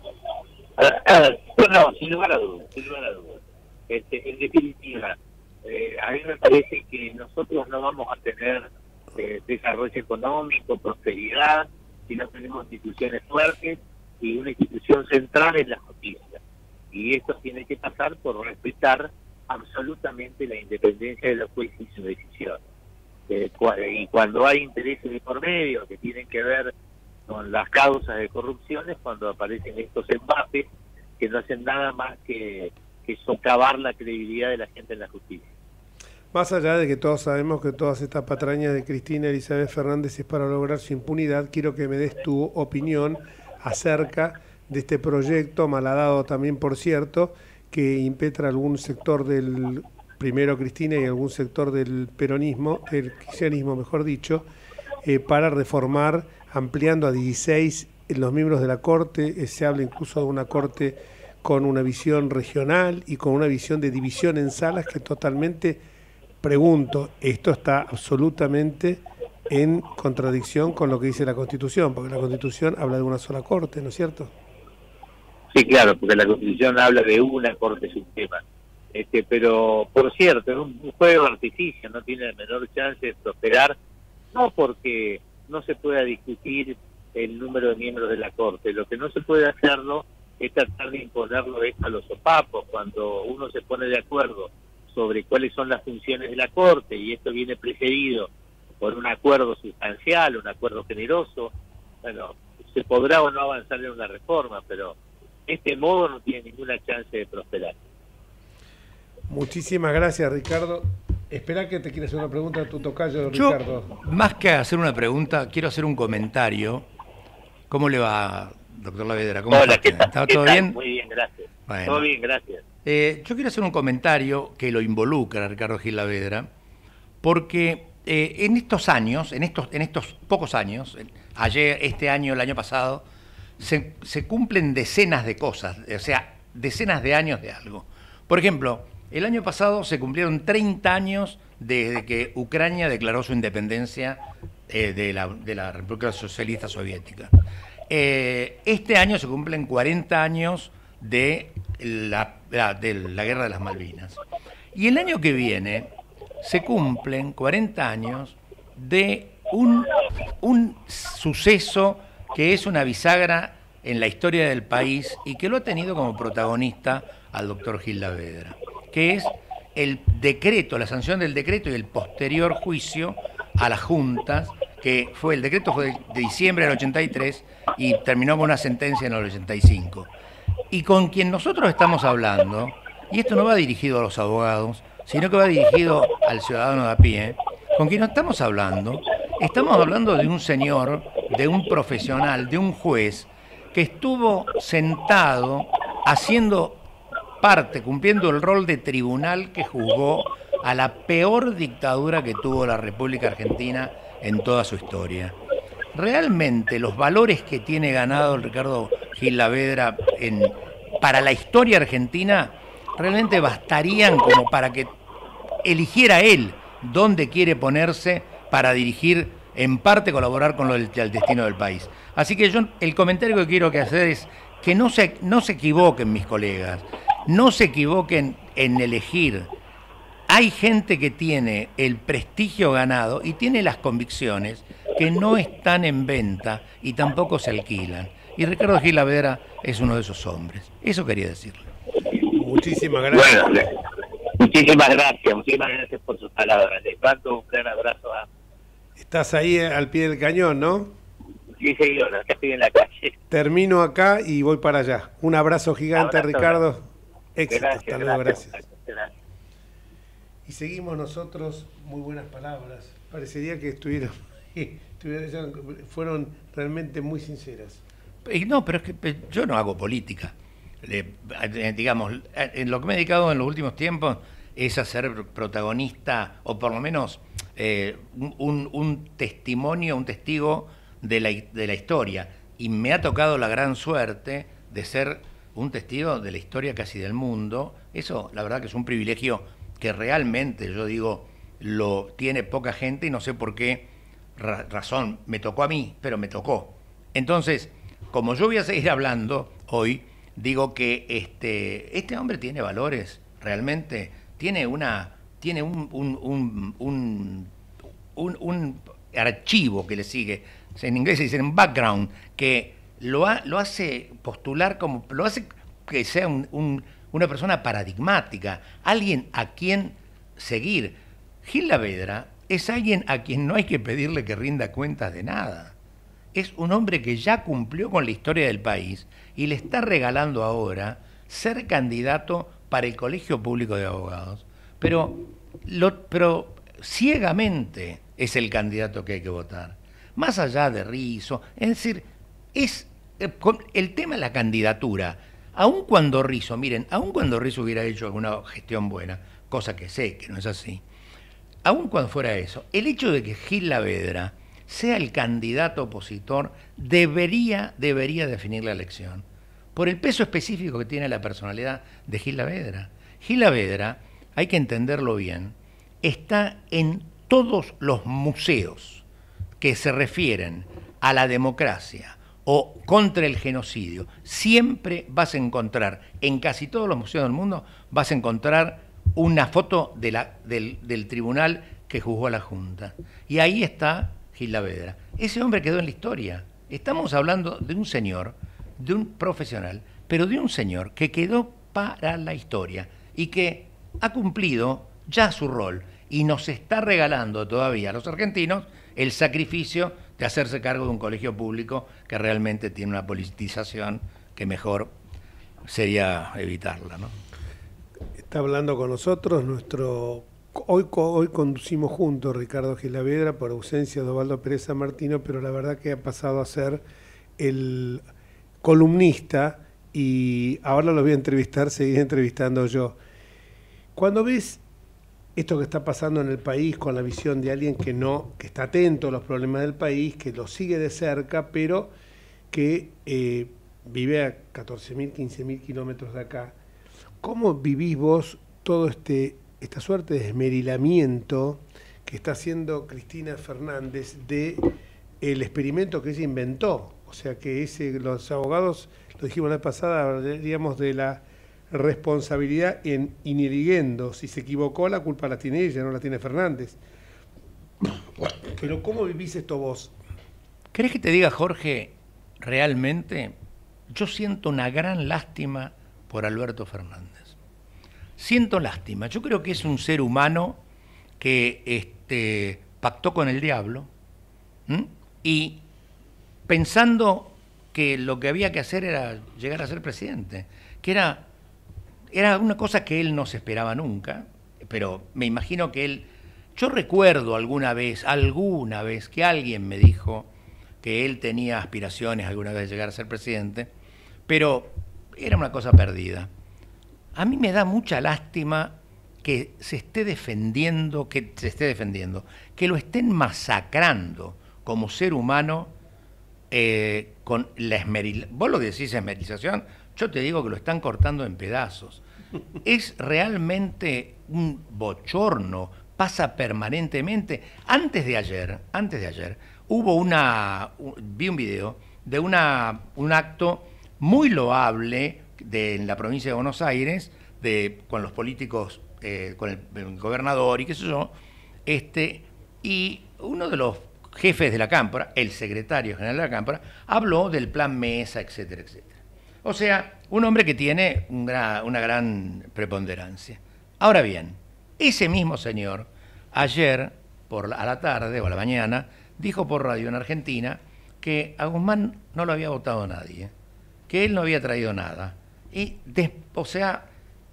No, sin lugar a dudas, sin lugar a dudas. Este, en definitiva, eh, a mí me parece que nosotros no vamos a tener eh, desarrollo económico, prosperidad, si no tenemos instituciones fuertes y una institución central en la justicia. Y esto tiene que pasar por respetar absolutamente la independencia de los jueces y su decisión. Eh, y cuando hay intereses de por medio que tienen que ver con las causas de corrupción es cuando aparecen estos embates que no hacen nada más que, que socavar la credibilidad de la gente en la justicia. Más allá de que todos sabemos que todas estas patrañas de Cristina Elizabeth Fernández es para lograr su impunidad, quiero que me des tu opinión acerca de este proyecto, malhadado también por cierto, que impetra algún sector del, primero Cristina y algún sector del peronismo, del kirchnerismo mejor dicho, eh, para reformar, ampliando a dieciséis los miembros de la Corte. Eh, se habla incluso de una Corte con una visión regional y con una visión de división en salas que totalmente, pregunto, esto está absolutamente en contradicción con lo que dice la Constitución, porque la Constitución habla de una sola Corte, ¿no es cierto? Sí, claro, porque la Constitución habla de una Corte Suprema. Este, pero, por cierto, es un, un juego de artificio, no tiene la menor chance de prosperar, no porque no se pueda discutir el número de miembros de la Corte, lo que no se puede hacerlo es tratar de imponerlo esto a los sopapos. Cuando uno se pone de acuerdo sobre cuáles son las funciones de la Corte, y esto viene precedido por un acuerdo sustancial, un acuerdo generoso, bueno, se podrá o no avanzar en una reforma, pero este modo no tiene ninguna chance de prosperar. Muchísimas gracias, Ricardo. Espera que te quiera hacer una pregunta a tu tocayo, Yo, Ricardo. Más que hacer una pregunta, quiero hacer un comentario. ¿Cómo le va, doctor Lavedra? ¿Cómo Hola, está? ¿qué tal? ¿Está ¿Qué todo tal? bien? Muy bien, gracias. Bueno. Todo bien, gracias. Eh, yo quiero hacer un comentario que lo involucra a Ricardo Gil Lavedra, porque eh, en estos años, en estos, en estos pocos años, ayer, este año, el año pasado, se, se cumplen decenas de cosas, o sea, decenas de años de algo. Por ejemplo, el año pasado se cumplieron treinta años desde que Ucrania declaró su independencia eh, de, la, de la República Socialista Soviética. Eh, este año se cumplen cuarenta años de la, la, de la Guerra de las Malvinas. Y el año que viene se cumplen cuarenta años de un, un suceso que es una bisagra en la historia del país y que lo ha tenido como protagonista al doctor Gil Lavedra, que es el decreto, la sanción del decreto y el posterior juicio a las juntas, que fue el decreto fue de diciembre del ochenta y tres y terminó con una sentencia en el ochenta y cinco. Y con quien nosotros estamos hablando, y esto no va dirigido a los abogados, sino que va dirigido al ciudadano de a pie, con quien no estamos hablando, estamos hablando de un señor, de un profesional, de un juez, que estuvo sentado haciendo parte, cumpliendo el rol de tribunal que juzgó a la peor dictadura que tuvo la República Argentina en toda su historia. Realmente los valores que tiene ganado el Ricardo Gil Lavedra en, para la historia argentina realmente bastarían como para que eligiera él dónde quiere ponerse para dirigir, en parte colaborar con lo del, el destino del país. Así que yo el comentario que quiero que hacer es que no se, no se equivoquen mis colegas, no se equivoquen en elegir. Hay gente que tiene el prestigio ganado y tiene las convicciones que no están en venta y tampoco se alquilan. Y Ricardo Gil Lavedra es uno de esos hombres. Eso quería decirle. Muchísimas gracias. Bueno, muchísimas gracias, muchísimas gracias por sus palabras. Les mando un gran abrazo a... Estás ahí al pie del cañón, ¿no? Sí, señor, acá estoy en la calle. Termino acá y voy para allá. Un abrazo gigante, abrazo, Ricardo. Abrazo. Éxito, gracias, hasta luego, gracias. gracias. gracias. Y seguimos nosotros, muy buenas palabras. Parecería que estuvieron, estuvieron fueron realmente muy sinceras. No, pero es que yo no hago política. Le, digamos, en lo que me he dedicado en los últimos tiempos es a ser protagonista, o por lo menos eh, un, un testimonio, un testigo de la, de la historia. Y me ha tocado la gran suerte de ser un testigo de la historia casi del mundo. Eso, la verdad que es un privilegio que realmente, yo digo, lo tiene poca gente y no sé por qué ra razón. Me tocó a mí, pero me tocó. Entonces, como yo voy a seguir hablando hoy, digo que este, este hombre tiene valores, realmente, tiene una, tiene un, un, un, un, un, un archivo que le sigue, en inglés se dice un background, que lo, ha, lo hace postular como, lo hace que sea un, un, una persona paradigmática, alguien a quien seguir. Gil Lavedra es alguien a quien no hay que pedirle que rinda cuentas de nada. Es un hombre que ya cumplió con la historia del país y le está regalando ahora ser candidato para el Colegio Público de Abogados. Pero, lo, pero ciegamente es el candidato que hay que votar. Más allá de Rizzo, es decir, es el tema de la candidatura. Aun cuando Rizzo, miren, aun cuando Rizzo hubiera hecho alguna gestión buena, cosa que sé que no es así, aun cuando fuera eso, el hecho de que Gil Lavedra sea el candidato opositor debería, debería definir la elección, por el peso específico que tiene la personalidad de Gil Lavedra. Gil Lavedra, hay que entenderlo bien, está en todos los museos que se refieren a la democracia o contra el genocidio. Siempre vas a encontrar, en casi todos los museos del mundo, vas a encontrar una foto de la, del, del tribunal que juzgó a la Junta. Y ahí está Gil Lavedra. Ese hombre quedó en la historia. Estamos hablando de un señor, de un profesional, pero de un señor que quedó para la historia y que ha cumplido ya su rol y nos está regalando todavía a los argentinos el sacrificio de hacerse cargo de un colegio público que realmente tiene una politización que mejor sería evitarla, ¿no? Está hablando con nosotros nuestro... Hoy, hoy conducimos juntos Ricardo Gil Lavedra por ausencia de Osvaldo Pérez San Martino, pero la verdad que ha pasado a ser el columnista y ahora lo voy a entrevistar, seguir entrevistando yo. Cuando ves esto que está pasando en el país con la visión de alguien que no, que está atento a los problemas del país, que lo sigue de cerca, pero que eh, vive a catorce mil, quince mil kilómetros de acá, ¿cómo vivís vos todo este esta suerte de esmerilamiento que está haciendo Cristina Fernández de el experimento que ella inventó? O sea que ese, los abogados, lo dijimos la vez pasada, hablaríamos de la responsabilidad en iniriguendo. Si se equivocó, la culpa la tiene ella, no la tiene Fernández. Pero ¿cómo vivís esto vos? ¿Querés que te diga, Jorge, realmente yo siento una gran lástima por Alberto Fernández? Siento lástima. Yo creo que es un ser humano que este, pactó con el diablo, ¿m? y pensando que lo que había que hacer era llegar a ser presidente, que era, era una cosa que él no se esperaba nunca, pero me imagino que él... Yo recuerdo alguna vez, alguna vez, que alguien me dijo que él tenía aspiraciones alguna vez de llegar a ser presidente, pero era una cosa perdida. A mí me da mucha lástima que se esté defendiendo, que se esté defendiendo, que lo estén masacrando como ser humano eh, con la esmerilización. Vos lo decís esmerilización, yo te digo que lo están cortando en pedazos. Es realmente un bochorno, pasa permanentemente. Antes de ayer, antes de ayer, hubo una, vi un video de una, un acto muy loable de, en la provincia de Buenos Aires, de, con los políticos, eh, con el, el gobernador y qué sé yo, este, y uno de los jefes de la Cámpora, el secretario general de la Cámpora, habló del plan Mesa, etcétera, etcétera. O sea, un hombre que tiene un gran, una gran preponderancia. Ahora bien, ese mismo señor, ayer, por la, a la tarde o a la mañana, dijo por radio en Argentina que a Guzmán no lo había votado nadie, que él no había traído nada. Y, de, o sea,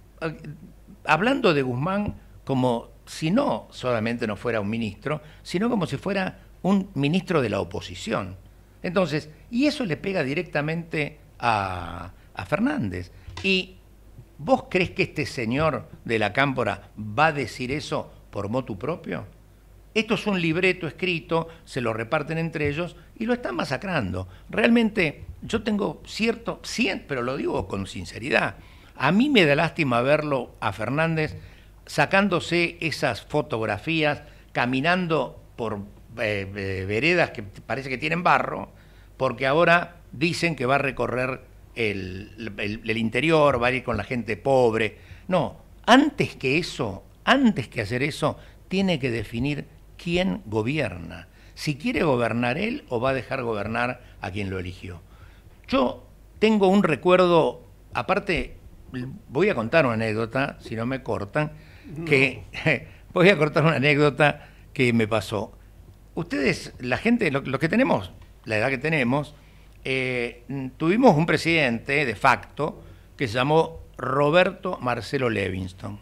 hablando de Guzmán como si no solamente no fuera un ministro, sino como si fuera un ministro de la oposición. Entonces, y eso le pega directamente a, a Fernández. ¿Y vos crees que este señor de la Cámpora va a decir eso por motu propio? Esto es un libreto escrito, se lo reparten entre ellos y lo están masacrando. Realmente yo tengo cierto, pero lo digo con sinceridad, a mí me da lástima verlo a Fernández sacándose esas fotografías, caminando por eh, eh, veredas que parece que tienen barro, porque ahora dicen que va a recorrer el, el, el interior, va a ir con la gente pobre. No, antes que eso, antes que hacer eso, tiene que definir quién gobierna. si quiere gobernar él o va a dejar gobernar a quien lo eligió. Yo tengo un recuerdo, aparte, voy a contar una anécdota, si no me cortan, no. que voy a contar una anécdota que me pasó. Ustedes, la gente, los lo que tenemos, la edad que tenemos, eh, tuvimos un presidente de facto que se llamó Roberto Marcelo Levingston.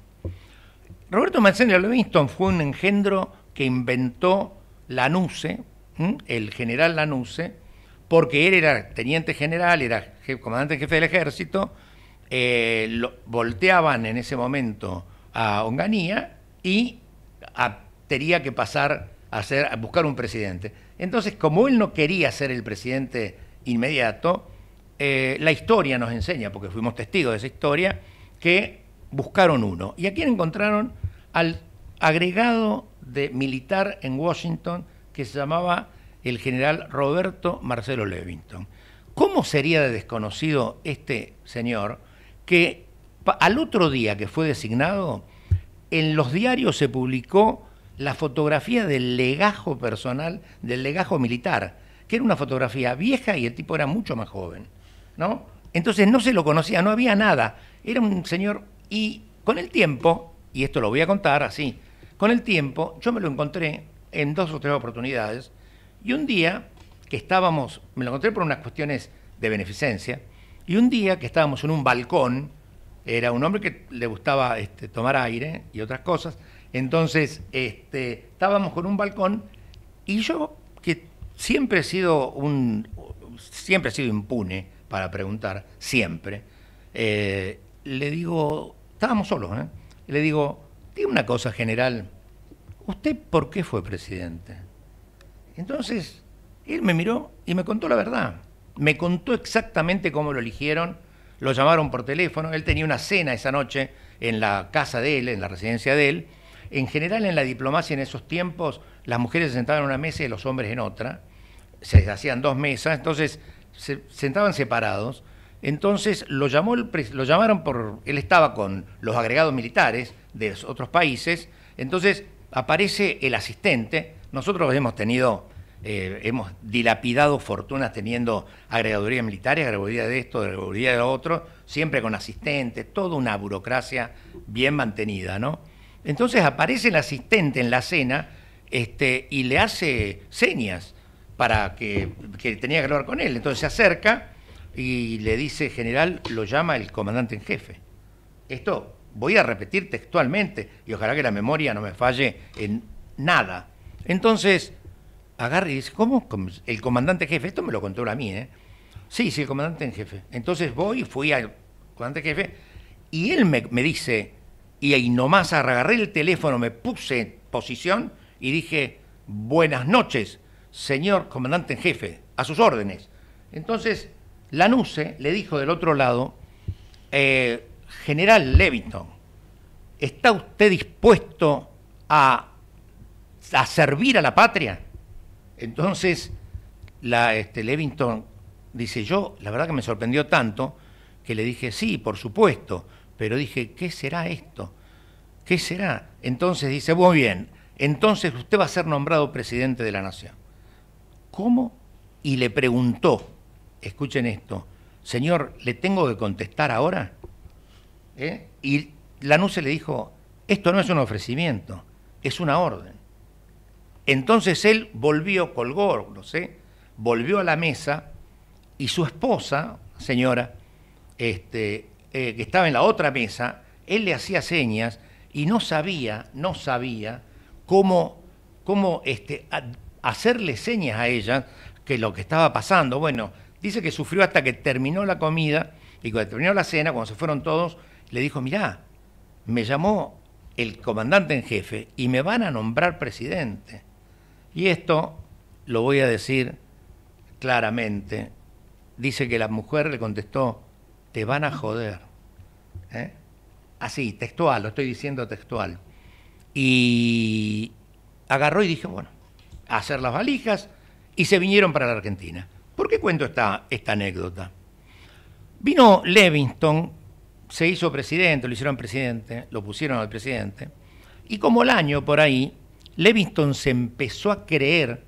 Roberto Marcelo Levingston fue un engendro que inventó Lanusse, ¿m? el general Lanusse, porque él era teniente general, era comandante en jefe del ejército, eh, lo, volteaban en ese momento a Onganía y a, tenía que pasar a, hacer, a buscar un presidente. Entonces, como él no quería ser el presidente inmediato, eh, la historia nos enseña, porque fuimos testigos de esa historia, que buscaron uno. ¿Y a quién encontraron? Al agregado de militar en Washington que se llamaba el general Roberto Marcelo Levingston. ¿Cómo sería de desconocido este señor que al otro día que fue designado, en los diarios se publicó la fotografía del legajo personal, del legajo militar, que era una fotografía vieja y el tipo era mucho más joven, ¿no? Entonces no se lo conocía, no había nada. Era un señor, y con el tiempo, y esto lo voy a contar así, con el tiempo yo me lo encontré en dos o tres oportunidades, y un día que estábamos, me lo encontré por unas cuestiones de beneficencia, y un día que estábamos en un balcón, era un hombre que le gustaba este, tomar aire y otras cosas, entonces este, estábamos con un balcón, y yo, que siempre he sido un, siempre he sido impune para preguntar, siempre, eh, le digo, estábamos solos, ¿eh? Le digo, diga una cosa, general, ¿usted por qué fue presidente? Entonces, él me miró y me contó la verdad. Me contó exactamente cómo lo eligieron, lo llamaron por teléfono, él tenía una cena esa noche en la casa de él, en la residencia de él. En general, en la diplomacia en esos tiempos, las mujeres se sentaban en una mesa y los hombres en otra, se hacían dos mesas, entonces se sentaban separados. Entonces lo, llamó el, lo llamaron por, él estaba con los agregados militares de otros países, entonces aparece el asistente. Nosotros hemos tenido, eh, hemos dilapidado fortunas teniendo agregaduría militar, agregaduría de esto, agregaduría de lo otro, siempre con asistentes, toda una burocracia bien mantenida, ¿no? Entonces aparece el asistente en la cena este, y le hace señas para que, que tenía que hablar con él. Entonces se acerca y le dice, general, lo llama el comandante en jefe. Esto voy a repetir textualmente, y ojalá que la memoria no me falle en nada. Entonces, agarra y dice, ¿cómo? El comandante en jefe, esto me lo contó a mí, ¿eh? Sí, sí, el comandante en jefe. Entonces voy, fui al comandante en jefe, y él me, me dice, y ahí nomás agarré el teléfono, me puse en posición, y dije, buenas noches, señor comandante en jefe, a sus órdenes. Entonces, Lanusse le dijo del otro lado, eh, general Levingston, ¿está usted dispuesto a, a servir a la patria? Entonces, la, este, Levingston dice, yo, la verdad que me sorprendió tanto, que le dije, sí, por supuesto, pero dije, ¿qué será esto? ¿Qué será? Entonces dice, muy bien, entonces usted va a ser nombrado presidente de la nación. ¿Cómo? Y le preguntó, escuchen esto, señor, ¿le tengo que contestar ahora? ¿Eh? Y Lanusse le dijo, esto no es un ofrecimiento, es una orden. Entonces él volvió, colgó, no sé, volvió a la mesa y su esposa, señora, este, eh, que estaba en la otra mesa, él le hacía señas y no sabía, no sabía cómo, cómo este, a, hacerle señas a ella que lo que estaba pasando. Bueno, dice que sufrió hasta que terminó la comida y cuando terminó la cena, cuando se fueron todos, le dijo, mirá, me llamó el comandante en jefe y me van a nombrar presidente. Y esto lo voy a decir claramente. Dice que la mujer le contestó, te van a joder. ¿Eh? Así, textual, lo estoy diciendo textual. Y agarró y dijo, bueno, a hacer las valijas y se vinieron para la Argentina. ¿Por qué cuento esta, esta anécdota? Vino Levingston, se hizo presidente, lo hicieron presidente, lo pusieron al presidente, y como el año por ahí, Levingston se empezó a creer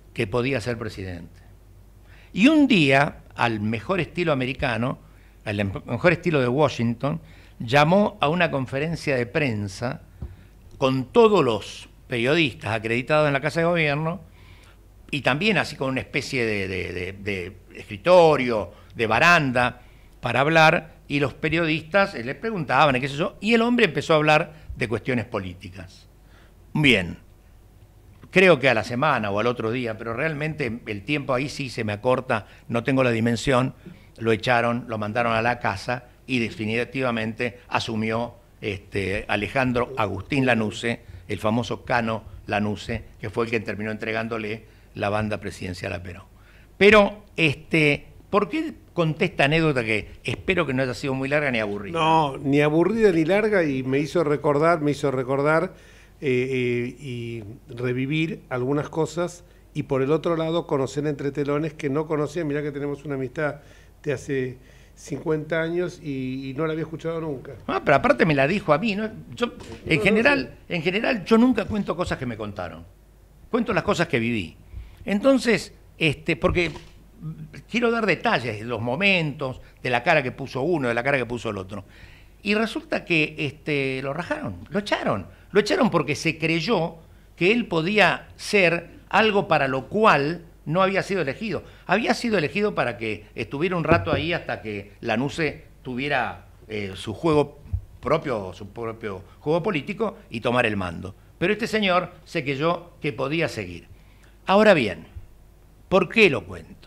que podía ser presidente. Y un día, al mejor estilo americano, al mejor estilo de Washington, llamó a una conferencia de prensa con todos los periodistas acreditados en la Casa de Gobierno y también así con una especie de, de, de, de escritorio, de baranda para hablar, y los periodistas le preguntaban, qué sé yo, y el hombre empezó a hablar de cuestiones políticas. Bien, creo que a la semana o al otro día, pero realmente el tiempo ahí sí se me acorta, no tengo la dimensión, lo echaron, lo mandaron a la casa y definitivamente asumió este, Alejandro Agustín Lanusse, el famoso Cano Lanusse, que fue el que terminó entregándole la banda presidencial a Perón. Pero, este, ¿por qué conté esta anécdota que espero que no haya sido muy larga ni aburrida? No, ni aburrida ni larga, y me hizo recordar, me hizo recordar eh, eh, y revivir algunas cosas, y por el otro lado conocer entre telones que no conocía. Mirá que tenemos una amistad de hace cincuenta años y, y no la había escuchado nunca. Ah, pero aparte me la dijo a mí, ¿no? Yo, en, no, general, no, en general yo nunca cuento cosas que me contaron, cuento las cosas que viví. Entonces, este, porque quiero dar detalles de los momentos, de la cara que puso uno, de la cara que puso el otro. Y resulta que este, lo rajaron, lo echaron. Lo echaron porque se creyó que él podía ser algo para lo cual no había sido elegido. Había sido elegido para que estuviera un rato ahí hasta que Lanusse tuviera eh, su juego propio, su propio juego político y tomar el mando. Pero este señor se creyó que podía seguir. Ahora bien, ¿por qué lo cuento?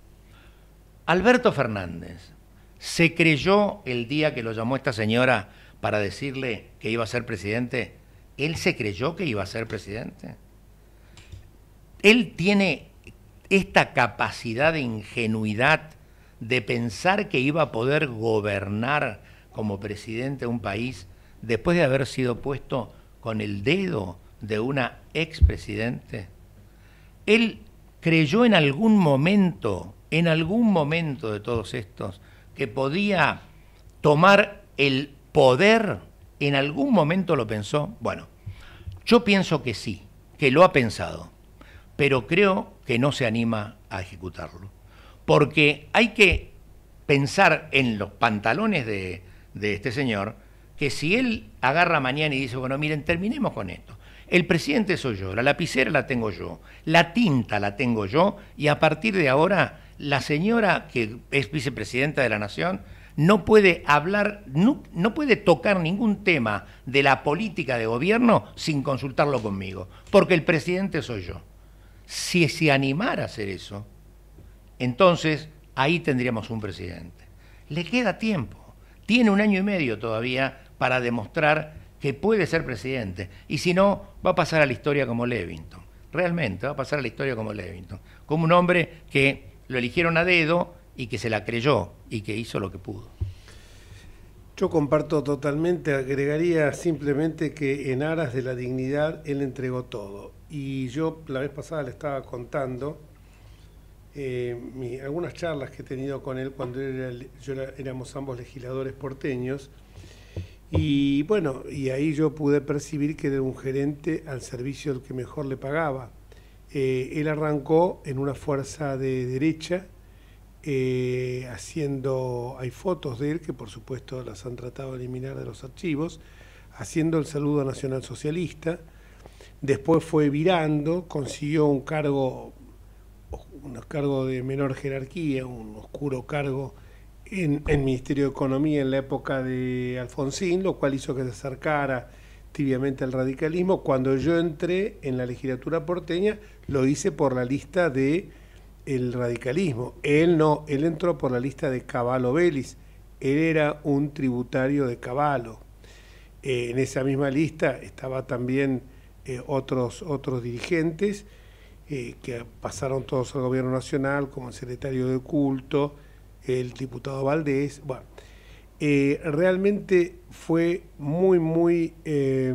Alberto Fernández se creyó el día que lo llamó esta señora para decirle que iba a ser presidente, ¿él se creyó que iba a ser presidente? Él tiene esta capacidad de ingenuidad de pensar que iba a poder gobernar como presidente de un país después de haber sido puesto con el dedo de una expresidente. Él creyó en algún momento, en algún momento de todos estos, que podía tomar el poder. ¿En algún momento lo pensó? Bueno, yo pienso que sí, que lo ha pensado, pero creo que no se anima a ejecutarlo. Porque hay que pensar en los pantalones de, de este señor, que si él agarra mañana y dice, bueno, miren, terminemos con esto. El presidente soy yo, la lapicera la tengo yo, la tinta la tengo yo, y a partir de ahora la señora que es vicepresidenta de la Nación no puede hablar, no, no puede tocar ningún tema de la política de gobierno sin consultarlo conmigo, porque el presidente soy yo. Si se animara a hacer eso, entonces ahí tendríamos un presidente. Le queda tiempo, tiene un año y medio todavía para demostrar que puede ser presidente, y si no, va a pasar a la historia como Levington. Realmente va a pasar a la historia como Levington, como un hombre que lo eligieron a dedo y que se la creyó y que hizo lo que pudo. Yo comparto totalmente, agregaría simplemente que en aras de la dignidad él entregó todo. Y yo la vez pasada le estaba contando eh, mi, algunas charlas que he tenido con él cuando él era, yo era, éramos ambos legisladores porteños. Y bueno, y ahí yo pude percibir que era un gerente al servicio del que mejor le pagaba. Eh, él arrancó en una fuerza de derecha, eh, haciendo, hay fotos de él que por supuesto las han tratado de eliminar de los archivos, haciendo el saludo nacional socialista. Después fue virando, consiguió un cargo, un cargo de menor jerarquía, un oscuro cargo en el Ministerio de Economía en la época de Alfonsín, lo cual hizo que se acercara tibiamente al radicalismo. Cuando yo entré en la legislatura porteña, lo hice por la lista de el radicalismo. Él no, él entró por la lista de Cavallo Vélez. Él era un tributario de Cavallo. Eh, en esa misma lista estaba también eh, otros, otros dirigentes eh, que pasaron todos al gobierno nacional, como el secretario de culto, el diputado Valdés. Bueno, eh, realmente fue muy, muy... Eh,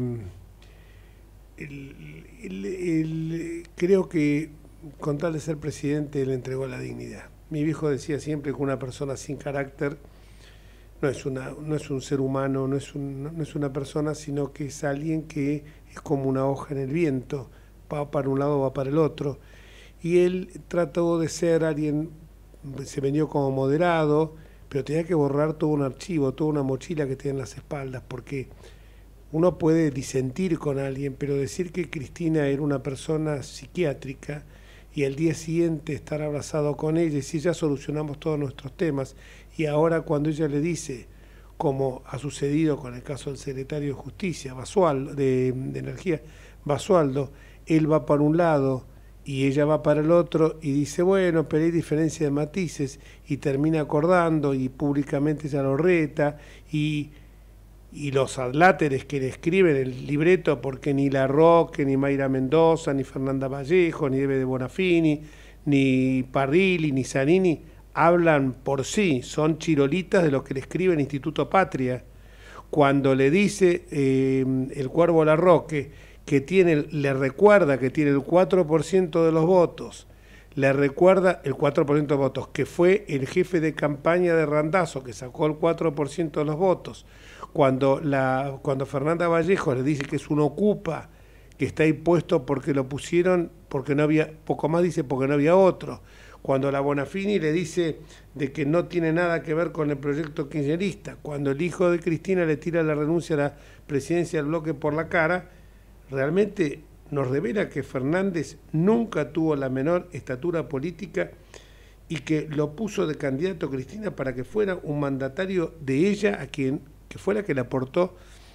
el, el, el, creo que con tal de ser presidente le entregó la dignidad. Mi viejo decía siempre que una persona sin carácter no es, una, no es un ser humano, no es, un, no es una persona, sino que es alguien que es como una hoja en el viento, va para un lado o va para el otro. y él trató de ser alguien, se vendió como moderado, pero tenía que borrar todo un archivo, toda una mochila que tiene en las espaldas, porque uno puede disentir con alguien, pero decir que Cristina era una persona psiquiátrica y al día siguiente estar abrazado con ella y decir ya solucionamos todos nuestros temas, y ahora cuando ella le dice, como ha sucedido con el caso del secretario de Justicia, Basualdo, de, de Energía, Basualdo, él va para un lado y ella va para el otro y dice, bueno, pero hay diferencia de matices, y termina acordando y públicamente ella lo reta, y, y los adláteres que le escriben el libreto, porque ni La Roque, ni Mayra Mendoza, ni Fernanda Vallejo, ni Eve de Bonafini, ni Parrilli, ni Zanini, hablan por sí, son chirolitas de lo que le escribe el Instituto Patria. Cuando le dice eh, el Cuervo La Roque, que tiene, le recuerda que tiene el cuatro por ciento de los votos, le recuerda el cuatro por ciento de votos, que fue el jefe de campaña de Randazzo, que sacó el cuatro por ciento de los votos, cuando, la, cuando Fernanda Vallejo le dice que es un ocupa, que está ahí puesto porque lo pusieron, porque no había, poco más dice, porque no había otro, cuando la Bonafini le dice de que no tiene nada que ver con el proyecto kirchnerista, cuando el hijo de Cristina le tira la renuncia a la presidencia del bloque por la cara, realmente nos revela que Fernández nunca tuvo la menor estatura política y que lo puso de candidato a Cristina para que fuera un mandatario de ella, a quien que fue la que le aportó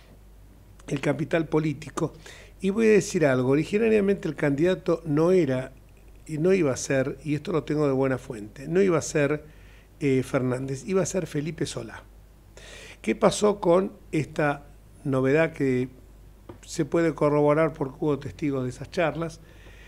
el capital político. Y voy a decir algo, originariamente el candidato no era, y no iba a ser, y esto lo tengo de buena fuente, no iba a ser eh, Fernández, iba a ser Felipe Solá. ¿Qué pasó con esta novedad que se puede corroborar porque hubo testigos de esas charlas?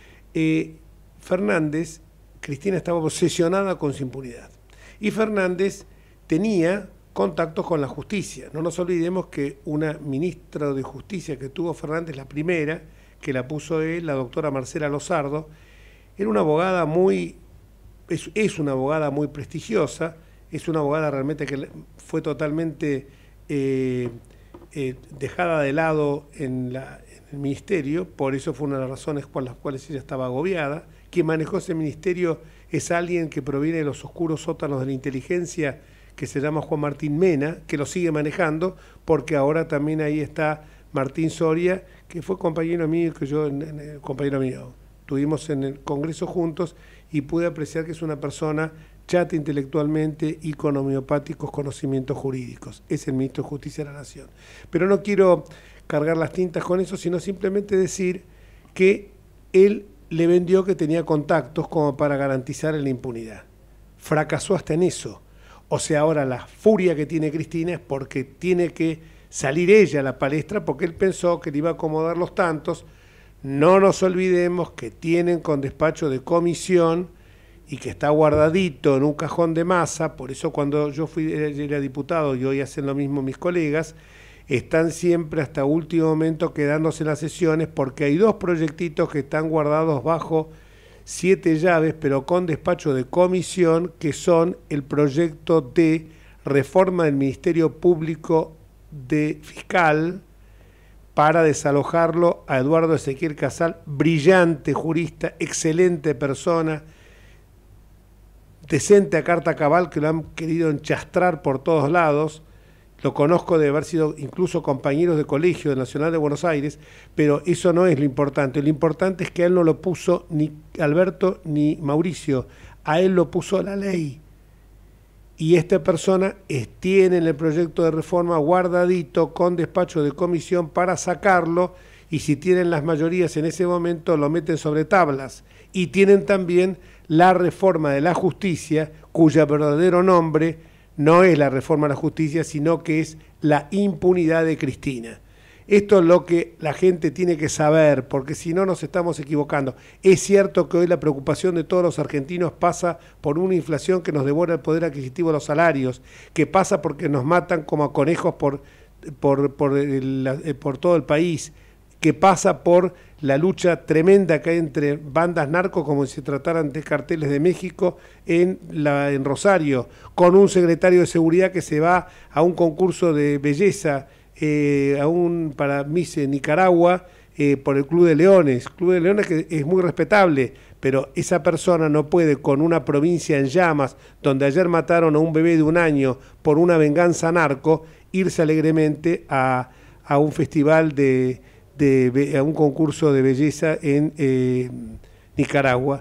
Eh, Fernández, Cristina estaba obsesionada con su impunidad. Y Fernández tenía contactos con la justicia. No nos olvidemos que una ministra de Justicia que tuvo Fernández, la primera, que la puso él, la doctora Marcela Lozardo, era una abogada muy, es, es una abogada muy prestigiosa, es una abogada realmente que fue totalmente eh, eh, dejada de lado en, la, en el ministerio, por eso fue una de las razones por las cuales ella estaba agobiada. Quien manejó ese ministerio es alguien que proviene de los oscuros sótanos de la inteligencia, que se llama Juan Martín Mena, que lo sigue manejando, porque ahora también ahí está Martín Soria, que fue compañero mío, que yo, en, en, compañero mío, estuvimos en el Congreso juntos y pude apreciar que es una persona chata intelectualmente y con homeopáticos conocimientos jurídicos. Es el ministro de Justicia de la Nación. Pero no quiero cargar las tintas con eso, sino simplemente decir que él le vendió que tenía contactos como para garantizar la impunidad. Fracasó hasta en eso. O sea, ahora la furia que tiene Cristina es porque tiene que salir ella a la palestra, porque él pensó que le iba a acomodar los tantos. No nos olvidemos que tienen con despacho de comisión y que está guardadito en un cajón de masa. Por eso cuando yo fui era diputado y hoy hacen lo mismo mis colegas, están siempre hasta último momento quedándose en las sesiones, porque hay dos proyectitos que están guardados bajo siete llaves, pero con despacho de comisión, que son el proyecto de reforma del Ministerio Público de Fiscal para desalojarlo a Eduardo Ezequiel Casal, brillante jurista, excelente persona, decente a carta cabal, que lo han querido enchastrar por todos lados. Lo conozco de haber sido incluso compañeros de colegio del Nacional de Buenos Aires, pero eso no es lo importante. Lo importante es que a él no lo puso ni Alberto ni Mauricio, a él lo puso la ley. Y esta persona es, tiene en el proyecto de reforma guardadito con despacho de comisión para sacarlo, y si tienen las mayorías en ese momento lo meten sobre tablas. Y tienen también la reforma de la justicia, cuyo verdadero nombre no es la reforma de la justicia, sino que es la impunidad de Cristina. Esto es lo que la gente tiene que saber, porque si no nos estamos equivocando. Es cierto que hoy la preocupación de todos los argentinos pasa por una inflación que nos devora el poder adquisitivo de los salarios, que pasa porque nos matan como a conejos por, por, por, el, por todo el país, que pasa por la lucha tremenda que hay entre bandas narcos, como si se trataran de carteles de México en, la, en Rosario, con un secretario de seguridad que se va a un concurso de belleza eh, a un, para Miss Nicaragua eh, por el Club de Leones, Club de Leones que es muy respetable, pero esa persona no puede, con una provincia en llamas, donde ayer mataron a un bebé de un año por una venganza narco, irse alegremente a, a un festival de, de, a un concurso de belleza en eh, Nicaragua.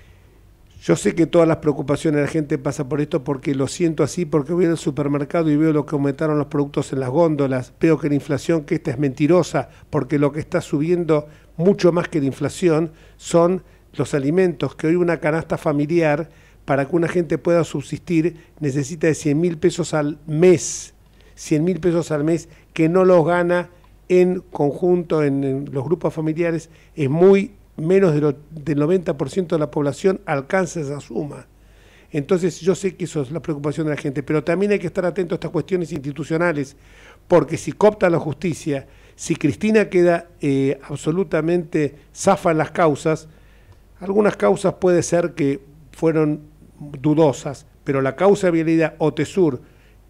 Yo sé que todas las preocupaciones de la gente pasa por esto, porque lo siento así, porque voy al supermercado y veo lo que aumentaron los productos en las góndolas, veo que la inflación, que esta es mentirosa, porque lo que está subiendo mucho más que la inflación son los alimentos, que hoy una canasta familiar, para que una gente pueda subsistir, necesita de cien mil pesos al mes, cien mil pesos al mes, que no los gana en conjunto en, en los grupos familiares, es muy menos de lo, del noventa por ciento de la población alcanza esa suma. Entonces yo sé que eso es la preocupación de la gente, pero también hay que estar atento a estas cuestiones institucionales, porque si coopta la justicia, si Cristina queda eh, absolutamente zafa en las causas, algunas causas puede ser que fueron dudosas, pero la causa Vialidad, Otesur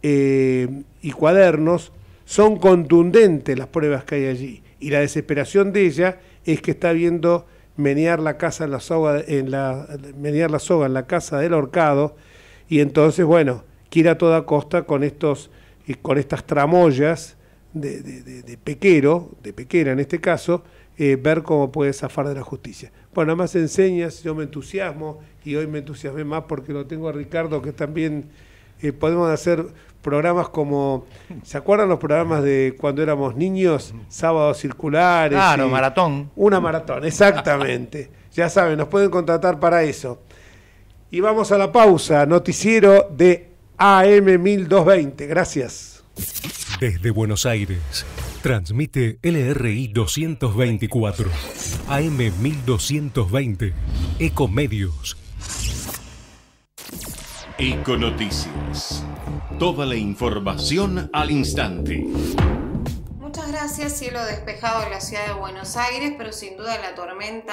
eh, y Cuadernos son contundentes las pruebas que hay allí, y la desesperación de ella es que está viendo menear la casa en la soga, en la, menear la soga en la casa del ahorcado, y entonces, bueno, quiere a toda costa con estos, con estas tramoyas de, de, de, de pequero, de pequera en este caso, eh, ver cómo puede zafar de la justicia. Bueno, más enseñas, yo me entusiasmo, y hoy me entusiasmé más porque lo tengo a Ricardo, que también eh, podemos hacer programas como, ¿se acuerdan los programas de cuando éramos niños? Sábados circulares. Claro, y maratón. Una maratón, exactamente. Ya saben, nos pueden contratar para eso. Y vamos a la pausa, noticiero de A M mil doscientos veinte. Gracias. Desde Buenos Aires, transmite L R I doscientos veinticuatro, A M mil doscientos veinte, Ecomedios. Econoticias. Toda la información al instante. Muchas gracias. Cielo despejado en la ciudad de Buenos Aires, pero sin duda la tormenta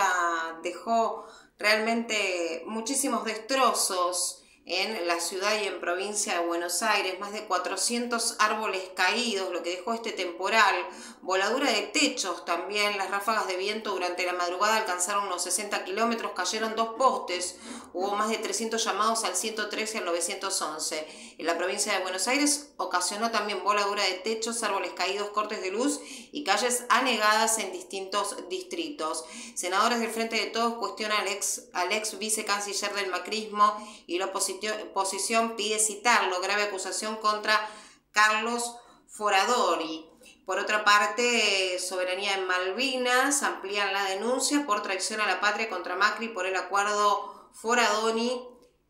dejó realmente muchísimos destrozos en la ciudad y en provincia de Buenos Aires, más de cuatrocientos árboles caídos, lo que dejó este temporal, voladura de techos también, las ráfagas de viento durante la madrugada alcanzaron unos sesenta kilómetros, cayeron dos postes, hubo más de trescientos llamados al ciento trece y al novecientos once. En la provincia de Buenos Aires ocasionó también voladura de techos, árboles caídos, cortes de luz y calles anegadas en distintos distritos. Senadores del Frente de Todos cuestionan al ex, al ex vicecanciller del macrismo y la oposición oposición pide citarlo, grave acusación contra Carlos Foradori. Por otra parte, Soberanía en Malvinas amplían la denuncia por traición a la patria contra Macri por el acuerdo Foradori,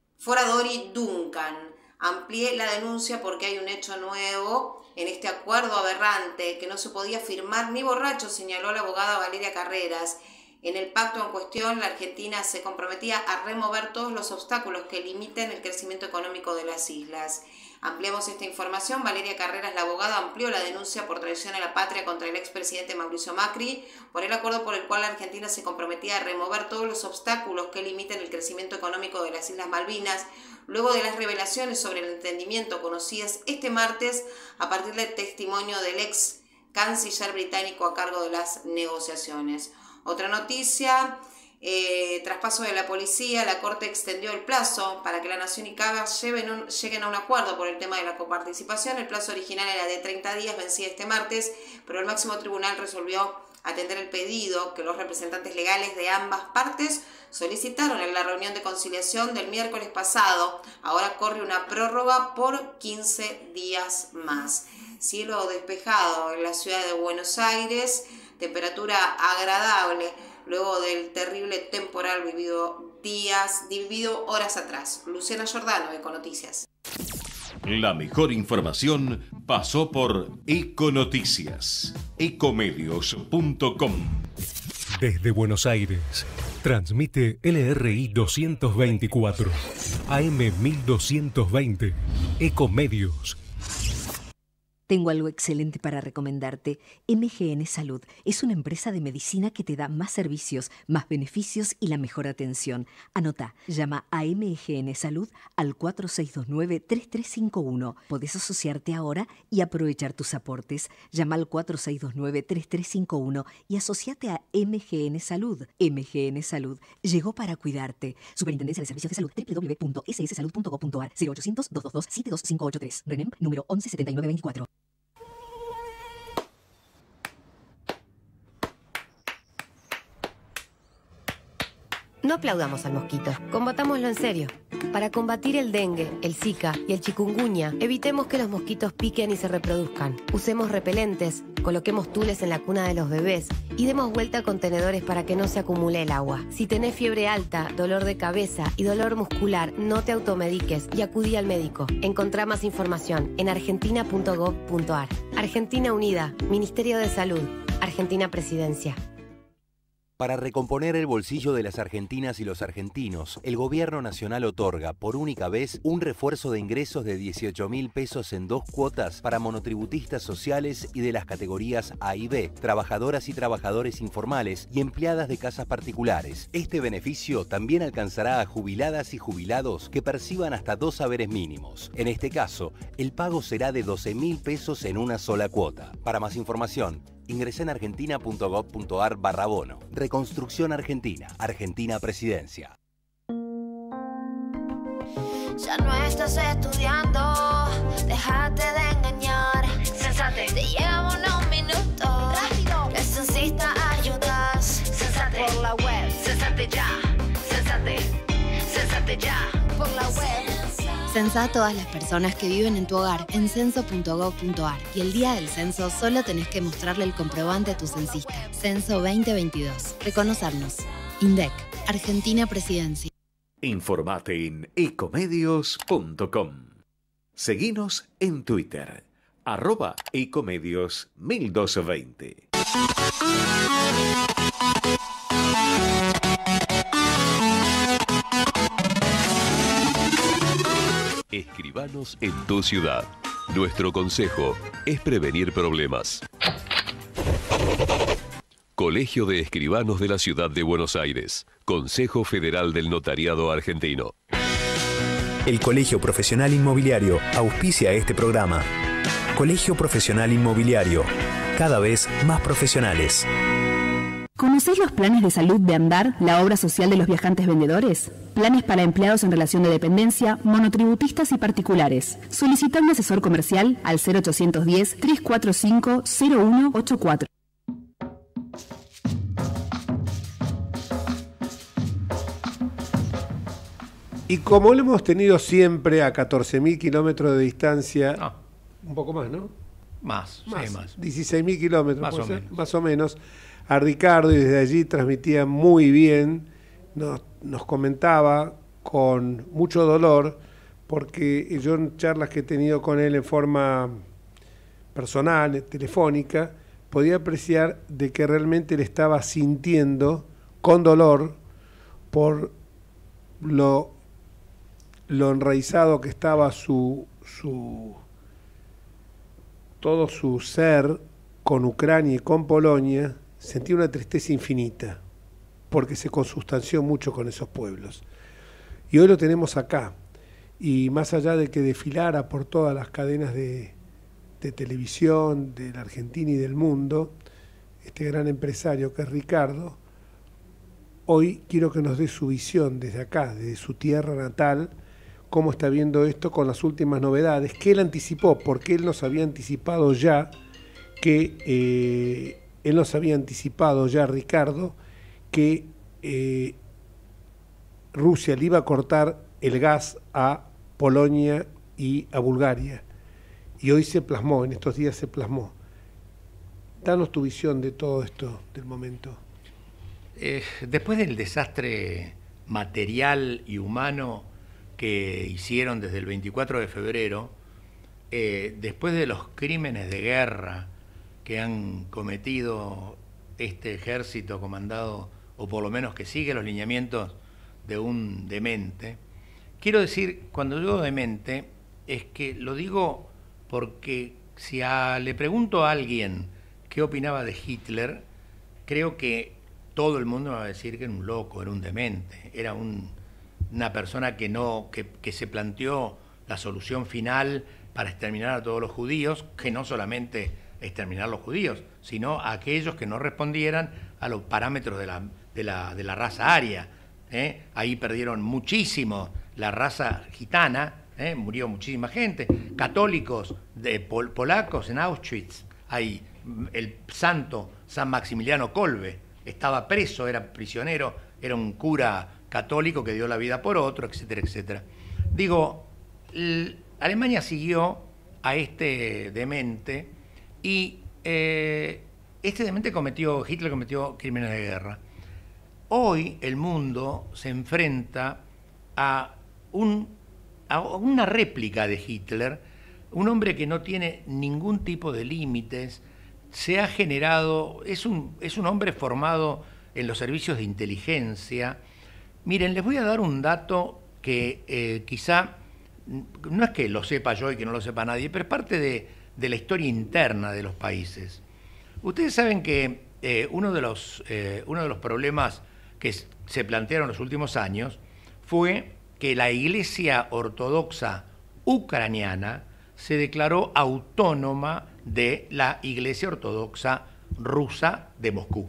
Foradori-Duncan. Amplié la denuncia porque hay un hecho nuevo en este acuerdo aberrante que no se podía firmar ni borracho, señaló la abogada Valeria Carreras. En el pacto en cuestión, la Argentina se comprometía a remover todos los obstáculos que limiten el crecimiento económico de las islas. Ampliamos esta información. Valeria Carreras, la abogada, amplió la denuncia por traición a la patria contra el expresidente Mauricio Macri por el acuerdo por el cual la Argentina se comprometía a remover todos los obstáculos que limiten el crecimiento económico de las Islas Malvinas, luego de las revelaciones sobre el entendimiento conocidas este martes a partir del testimonio del ex canciller británico a cargo de las negociaciones. Otra noticia, eh, traspaso de la policía, la Corte extendió el plazo para que la Nación y CABA lleven un, lleguen a un acuerdo por el tema de la coparticipación. El plazo original era de treinta días, vencía este martes, pero el máximo tribunal resolvió atender el pedido que los representantes legales de ambas partes solicitaron en la reunión de conciliación del miércoles pasado. Ahora corre una prórroga por quince días más. Cielo despejado en la ciudad de Buenos Aires, temperatura agradable luego del terrible temporal vivido días, vivido horas atrás. Luciana Giordano, Econoticias. La mejor información pasó por Econoticias. Ecomedios punto com. Desde Buenos Aires, transmite L R I doscientos veinticuatro, A M mil doscientos veinte, Ecomedios. Tengo algo excelente para recomendarte. M G N Salud es una empresa de medicina que te da más servicios, más beneficios y la mejor atención. Anota, llama a M G N Salud al cuatro seis dos nueve, tres tres cinco uno. Podés asociarte ahora y aprovechar tus aportes. Llama al cuatro seis dos nueve, tres tres cinco uno y asociate a M G N Salud. M G N Salud llegó para cuidarte. Superintendencia de Servicios de Salud, w w w punto s s salud punto gov punto a r, cero ochocientos, dos dos dos, siete dos cinco ocho tres. RENEM número once setenta y nueve veinticuatro. No aplaudamos al mosquito, combatámoslo en serio. Para combatir el dengue, el zika y el chikungunya, evitemos que los mosquitos piquen y se reproduzcan. Usemos repelentes, coloquemos tules en la cuna de los bebés y demos vuelta a contenedores para que no se acumule el agua. Si tenés fiebre alta, dolor de cabeza y dolor muscular, no te automediques y acudí al médico. Encontrá más información en argentina punto gov punto a r. Argentina Unida, Ministerio de Salud, Argentina Presidencia. Para recomponer el bolsillo de las argentinas y los argentinos, el Gobierno Nacional otorga por única vez un refuerzo de ingresos de dieciocho mil pesos en dos cuotas para monotributistas sociales y de las categorías A y B, trabajadoras y trabajadores informales y empleadas de casas particulares. Este beneficio también alcanzará a jubiladas y jubilados que perciban hasta dos haberes mínimos. En este caso, el pago será de doce mil pesos en una sola cuota. Para más información, ingresá en argentina punto gov punto a r barra bono. Reconstrucción Argentina. Argentina Presidencia. Ya no estás estudiando, déjate de engañar. Sensate. Te llegamos unos minutos. Rápido. Que Sensista ayudas. Sensate. Por la web. Sensate ya. Sensate. Sensate ya. Por la web. Censá a todas las personas que viven en tu hogar en censo punto gov punto a r y el día del censo solo tenés que mostrarle el comprobante a tu censista. Censo veinte veintidós. Reconocernos. INDEC. Argentina Presidencia. Informate en ecomedios punto com. Seguinos en Twitter, arroba ecomedios mil doscientos veinte. Escribanos en tu ciudad. Nuestro consejo es prevenir problemas. Colegio de Escribanos de la Ciudad de Buenos Aires. Consejo Federal del Notariado Argentino. El Colegio Profesional Inmobiliario auspicia este programa. Colegio Profesional Inmobiliario, cada vez más profesionales. ¿Conocéis los planes de salud de Andar, la obra social de los viajantes vendedores? Planes para empleados en relación de dependencia, monotributistas y particulares. Solicita un asesor comercial al cero ochocientos diez, trescientos cuarenta y cinco, cero uno ochenta y cuatro. Y como lo hemos tenido siempre a catorce mil kilómetros de distancia, no. un poco más, ¿no? Más, más, sí, más. dieciséis mil kilómetros, más o, ser, menos. más o menos. A Ricardo, y desde allí transmitía muy bien, nos, nos comentaba con mucho dolor, porque yo en charlas que he tenido con él en forma personal, telefónica, podía apreciar de que realmente le estaba sintiendo con dolor por lo, lo enraizado que estaba su, su todo su ser con Ucrania y con Polonia. Sentí una tristeza infinita, porque se consustanció mucho con esos pueblos. Y hoy lo tenemos acá, y más allá de que desfilara por todas las cadenas de, de televisión de la Argentina y del mundo, este gran empresario que es Ricardo, hoy quiero que nos dé su visión desde acá, desde su tierra natal, cómo está viendo esto con las últimas novedades, que él anticipó, porque él nos había anticipado ya que... Eh, Él nos había anticipado ya, Ricardo, que eh, Rusia le iba a cortar el gas a Polonia y a Bulgaria. Y hoy se plasmó, en estos días se plasmó. Danos tu visión de todo esto, del momento. Eh, después del desastre material y humano que hicieron desde el veinticuatro de febrero, eh, después de los crímenes de guerra que han cometido este ejército comandado, o por lo menos que sigue los lineamientos de un demente. Quiero decir, cuando digo demente, es que lo digo porque si a, le pregunto a alguien qué opinaba de Hitler, creo que todo el mundo me va a decir que era un loco, era un demente, era un, una persona que, no, que, que se planteó la solución final para exterminar a todos los judíos, que no solamente exterminar a los judíos, sino a aquellos que no respondieran a los parámetros de la, de la, de la raza aria. ¿eh? Ahí perdieron muchísimo la raza gitana, ¿eh? murió muchísima gente, católicos de pol polacos en Auschwitz, hay el santo San Maximiliano Kolbe, estaba preso, era prisionero, era un cura católico que dio la vida por otro, etcétera, etcétera. Digo, Alemania siguió a este demente y eh, este demente cometió, Hitler cometió crímenes de guerra. Hoy el mundo se enfrenta a, un, a una réplica de Hitler, un hombre que no tiene ningún tipo de límites, se ha generado, es un, es un hombre formado en los servicios de inteligencia. Miren, les voy a dar un dato que eh, quizá, no es que lo sepa yo y que no lo sepa nadie, pero es parte de, de la historia interna de los países. Ustedes saben que eh, uno, de los, eh, uno de los problemas que se plantearon en los últimos años fue que la Iglesia Ortodoxa ucraniana se declaró autónoma de la Iglesia Ortodoxa rusa de Moscú.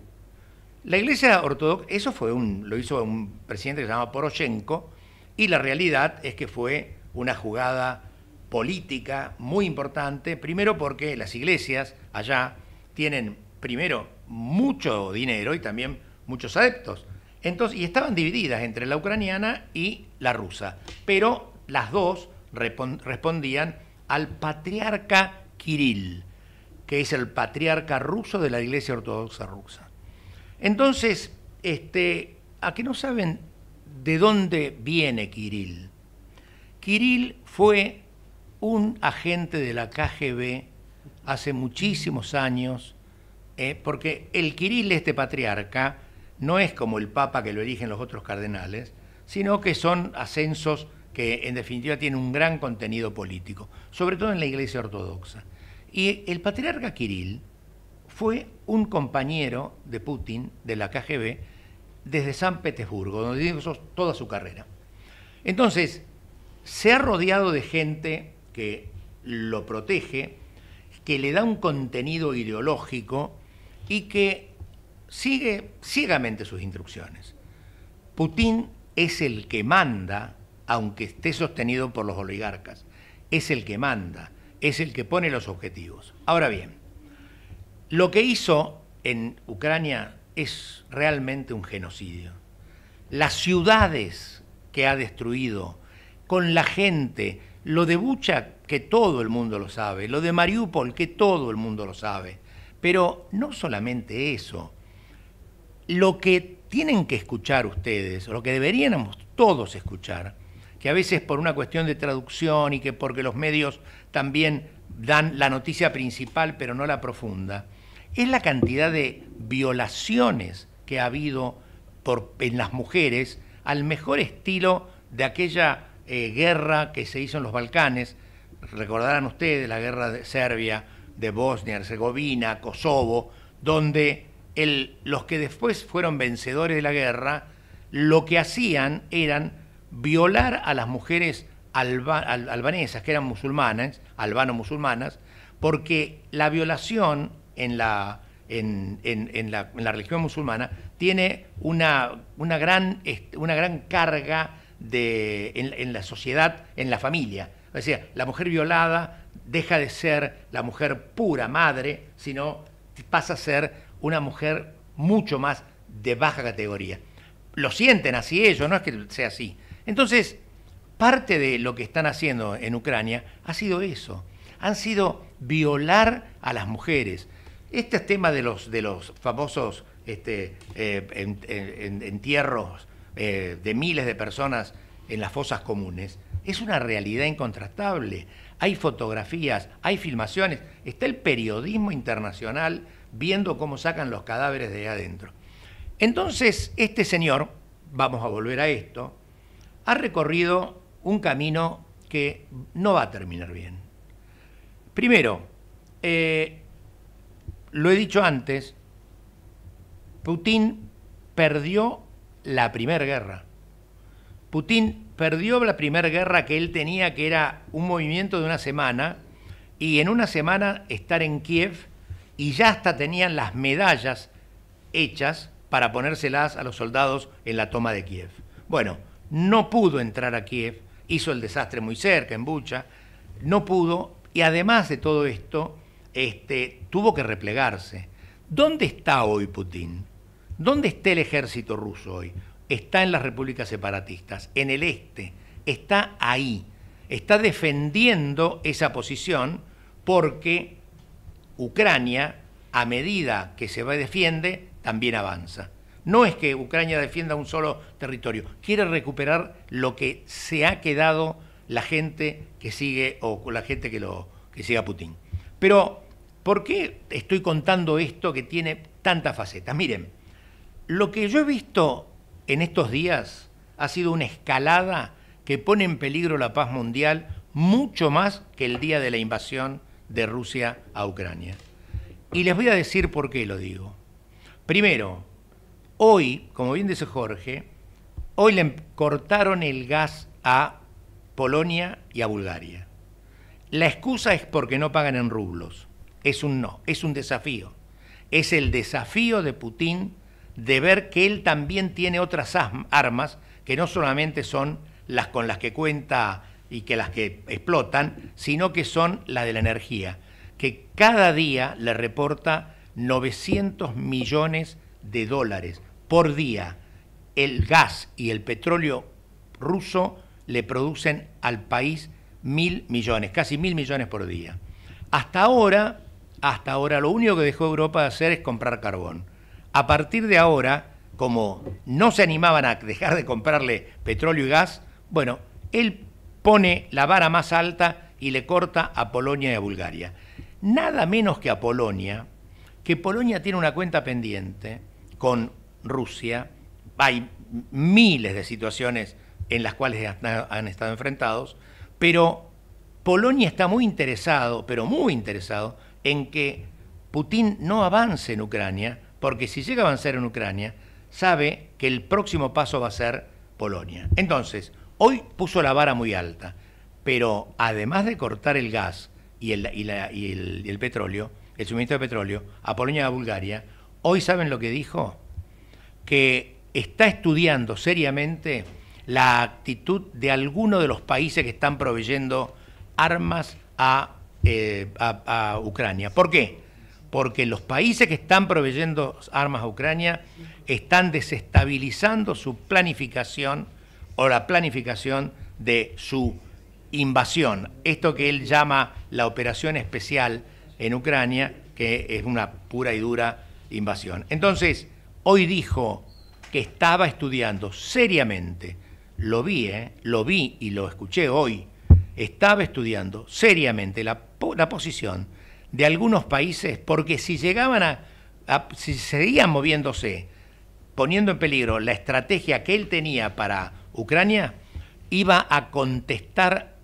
La Iglesia Ortodoxa, eso fue un, lo hizo un presidente que se llama Poroshenko, y la realidad es que fue una jugada política muy importante, primero porque las iglesias allá tienen, primero, mucho dinero y también muchos adeptos. Entonces, y estaban divididas entre la ucraniana y la rusa, pero las dos respondían al patriarca Kirill, que es el patriarca ruso de la Iglesia Ortodoxa rusa. Entonces, este, ¿a qué no saben de dónde viene Kirill? Kirill fue un agente de la K G B hace muchísimos años, eh, porque el Kirill, este patriarca, no es como el papa que lo eligen los otros cardenales, sino que son ascensos que en definitiva tienen un gran contenido político, sobre todo en la Iglesia Ortodoxa. Y el patriarca Kirill fue un compañero de Putin, de la K G B, desde San Petersburgo, donde hizo toda su carrera. Entonces, se ha rodeado de gente que lo protege, que le da un contenido ideológico y que sigue ciegamente sus instrucciones. Putin es el que manda, aunque esté sostenido por los oligarcas, es el que manda, es el que pone los objetivos. Ahora bien, lo que hizo en Ucrania es realmente un genocidio. Las ciudades que ha destruido, con la gente, lo de Bucha, que todo el mundo lo sabe, lo de Mariupol, que todo el mundo lo sabe, pero no solamente eso. Lo que tienen que escuchar ustedes, o lo que deberíamos todos escuchar, que a veces por una cuestión de traducción y que porque los medios también dan la noticia principal pero no la profunda, es la cantidad de violaciones que ha habido por, en las mujeres al mejor estilo de aquella eh, guerra que se hizo en los Balcanes. Recordarán ustedes la guerra de Serbia, de Bosnia, Herzegovina, Kosovo, donde el, los que después fueron vencedores de la guerra, lo que hacían eran violar a las mujeres alba, al, albanesas, que eran musulmanas, albano-musulmanas, porque la violación en la, en, en, en, la, en la religión musulmana tiene una, una, gran, una gran carga de, en, en la sociedad, en la familia. O sea, la mujer violada deja de ser la mujer pura madre, sino pasa a ser una mujer mucho más de baja categoría. Lo sienten así ellos, no es que sea así. Entonces, parte de lo que están haciendo en Ucrania ha sido eso. Han sido violar a las mujeres. Este tema de los, de los famosos este, eh, en, en, entierros eh, de miles de personas en las fosas comunes es una realidad incontrastable. Hay fotografías, hay filmaciones, está el periodismo internacional viendo cómo sacan los cadáveres de ahí adentro. Entonces, este señor, vamos a volver a esto, ha recorrido un camino que no va a terminar bien. Primero, eh, lo he dicho antes, Putin perdió la primera guerra. Putin perdió la primera guerra que él tenía, que era un movimiento de una semana, y en una semana estar en Kiev, y ya hasta tenían las medallas hechas para ponérselas a los soldados en la toma de Kiev. Bueno, no pudo entrar a Kiev, hizo el desastre muy cerca, en Bucha, no pudo, y además de todo esto, este, tuvo que replegarse. ¿Dónde está hoy Putin? ¿Dónde está el ejército ruso hoy? Está en las repúblicas separatistas, en el este, está ahí, está defendiendo esa posición porque Ucrania, a medida que se va y defiende, también avanza. No es que Ucrania defienda un solo territorio, quiere recuperar lo que se ha quedado la gente que sigue, o la gente que, lo, que sigue a Putin. Pero, ¿por qué estoy contando esto que tiene tantas facetas? Miren, lo que yo he visto en estos días ha sido una escalada que pone en peligro la paz mundial mucho más que el día de la invasión de Rusia a Ucrania. Y les voy a decir por qué lo digo. Primero, hoy, como bien dice Jorge, hoy le cortaron el gas a Polonia y a Bulgaria. La excusa es porque no pagan en rublos. Es un no, es un desafío. Es el desafío de Putin de ver que él también tiene otras armas que no solamente son las con las que cuenta y que las que explotan, sino que son las de la energía, que cada día le reporta novecientos millones de dólares por día. El gas y el petróleo ruso le producen al país mil millones, casi mil millones por día. Hasta ahora, hasta ahora lo único que dejó Europa de hacer es comprar carbón. A partir de ahora, como no se animaban a dejar de comprarle petróleo y gas, bueno, él pone la vara más alta y le corta a Polonia y a Bulgaria. Nada menos que a Polonia, que Polonia tiene una cuenta pendiente con Rusia. Hay miles de situaciones en las cuales han estado enfrentados, pero Polonia está muy interesado, pero muy interesado, en que Putin no avance en Ucrania, porque si llega a avanzar en Ucrania, sabe que el próximo paso va a ser Polonia. Entonces, hoy puso la vara muy alta, pero además de cortar el gas y el, y la, y el, y el petróleo, el suministro de petróleo, a Polonia y a Bulgaria, hoy ¿saben lo que dijo? Que está estudiando seriamente la actitud de algunos de los países que están proveyendo armas a, eh, a, a Ucrania. ¿Por qué? Porque los países que están proveyendo armas a Ucrania están desestabilizando su planificación o la planificación de su invasión. Esto que él llama la operación especial en Ucrania, que es una pura y dura invasión. Entonces, hoy dijo que estaba estudiando seriamente, lo vi, ¿eh? lo vi y lo escuché hoy, estaba estudiando seriamente la, la posición de algunos países, porque si llegaban a, a, si seguían moviéndose, poniendo en peligro la estrategia que él tenía para Ucrania, iba a contestar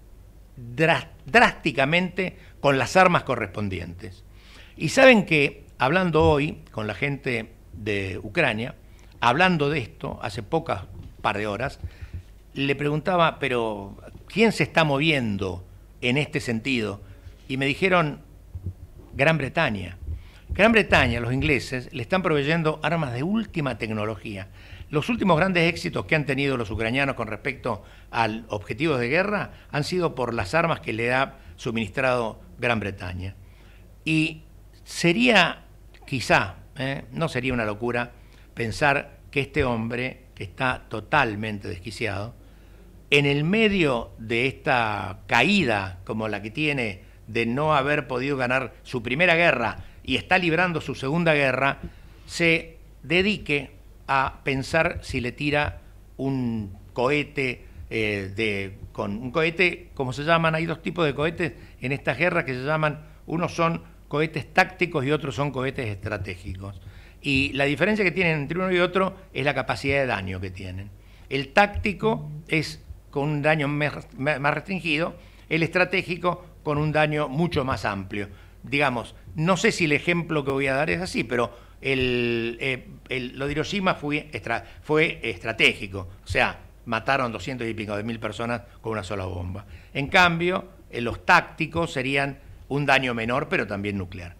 drásticamente con las armas correspondientes. Y saben que, hablando hoy con la gente de Ucrania, hablando de esto, hace pocas par de horas, le preguntaba, pero ¿quién se está moviendo en este sentido? Y me dijeron, Gran Bretaña. Gran Bretaña, los ingleses, le están proveyendo armas de última tecnología. Los últimos grandes éxitos que han tenido los ucranianos con respecto a objetivos de guerra han sido por las armas que le ha suministrado Gran Bretaña. Y sería, quizá, ¿eh? no sería una locura, pensar que este hombre, que está totalmente desquiciado, en el medio de esta caída como la que tiene de no haber podido ganar su primera guerra y está librando su segunda guerra, se dedique a pensar si le tira un cohete, eh, de, con un cohete, como se llaman, hay dos tipos de cohetes en estas guerras que se llaman, unos son cohetes tácticos y otros son cohetes estratégicos. Y la diferencia que tienen entre uno y otro es la capacidad de daño que tienen. El táctico es con un daño más restringido, el estratégico con un daño mucho más amplio. digamos, no sé si el ejemplo que voy a dar es así, pero el, eh, el, lo de Hiroshima fue, estra, fue estratégico, o sea, mataron doscientos y pico de mil personas con una sola bomba. En cambio, eh, los tácticos serían un daño menor, pero también nuclear.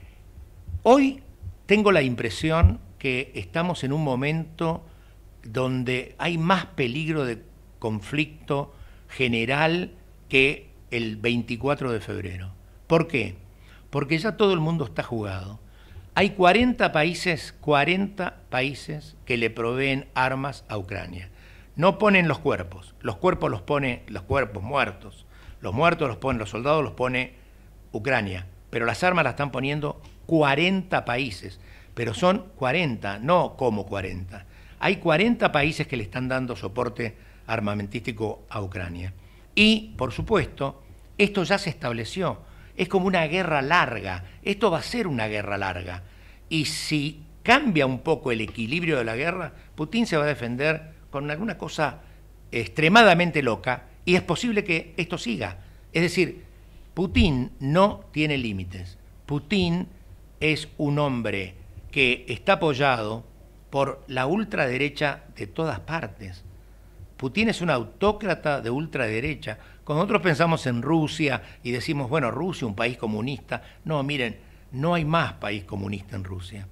Hoy tengo la impresión que estamos en un momento donde hay más peligro de conflicto general que el veinticuatro de febrero. ¿Por qué? Porque ya todo el mundo está jugado. Hay cuarenta países, cuarenta países que le proveen armas a Ucrania. No ponen los cuerpos, los cuerpos los pone, los cuerpos muertos, los muertos los ponen, los soldados los pone Ucrania, pero las armas las están poniendo cuarenta países, pero son cuarenta, no como cuarenta. Hay cuarenta países que le están dando soporte armamentístico a Ucrania. Y, por supuesto, esto ya se estableció, es como una guerra larga, esto va a ser una guerra larga. Y si cambia un poco el equilibrio de la guerra, Putin se va a defender con alguna cosa extremadamente loca, y es posible que esto siga. Es decir, Putin no tiene límites. Putin es un hombre que está apoyado por la ultraderecha de todas partes. Putin es un autócrata de ultraderecha. Cuando nosotros pensamos en Rusia y decimos, bueno, Rusia, un país comunista, no, miren, no hay más país comunista en Rusia.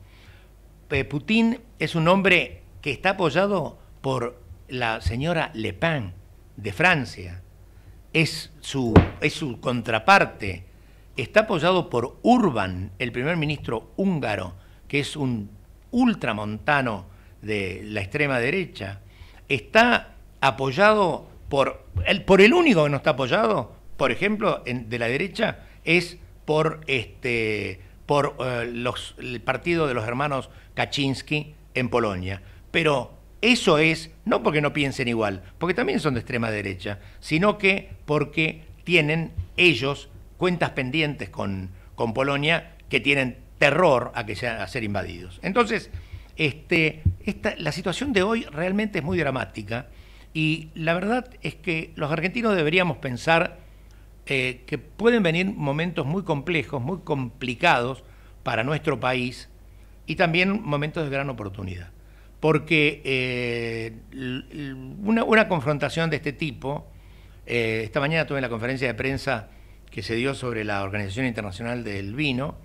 Putin es un hombre que está apoyado por la señora Le Pen de Francia, es su, es su contraparte, está apoyado por Orbán, el primer ministro húngaro, que es un ultramontano de la extrema derecha, está apoyado por el, por el único que no está apoyado, por ejemplo, en, de la derecha, es por, este, por uh, los, el partido de los hermanos Kaczynski en Polonia, pero eso es, no porque no piensen igual, porque también son de extrema derecha, sino que porque tienen ellos cuentas pendientes con, con Polonia que tienen terror a, que sean, a ser invadidos. Entonces, este, esta, la situación de hoy realmente es muy dramática y la verdad es que los argentinos deberíamos pensar eh, que pueden venir momentos muy complejos, muy complicados para nuestro país y también momentos de gran oportunidad. Porque eh, una, una confrontación de este tipo, eh, esta mañana tuve la conferencia de prensa que se dio sobre la Organización Internacional del Vino,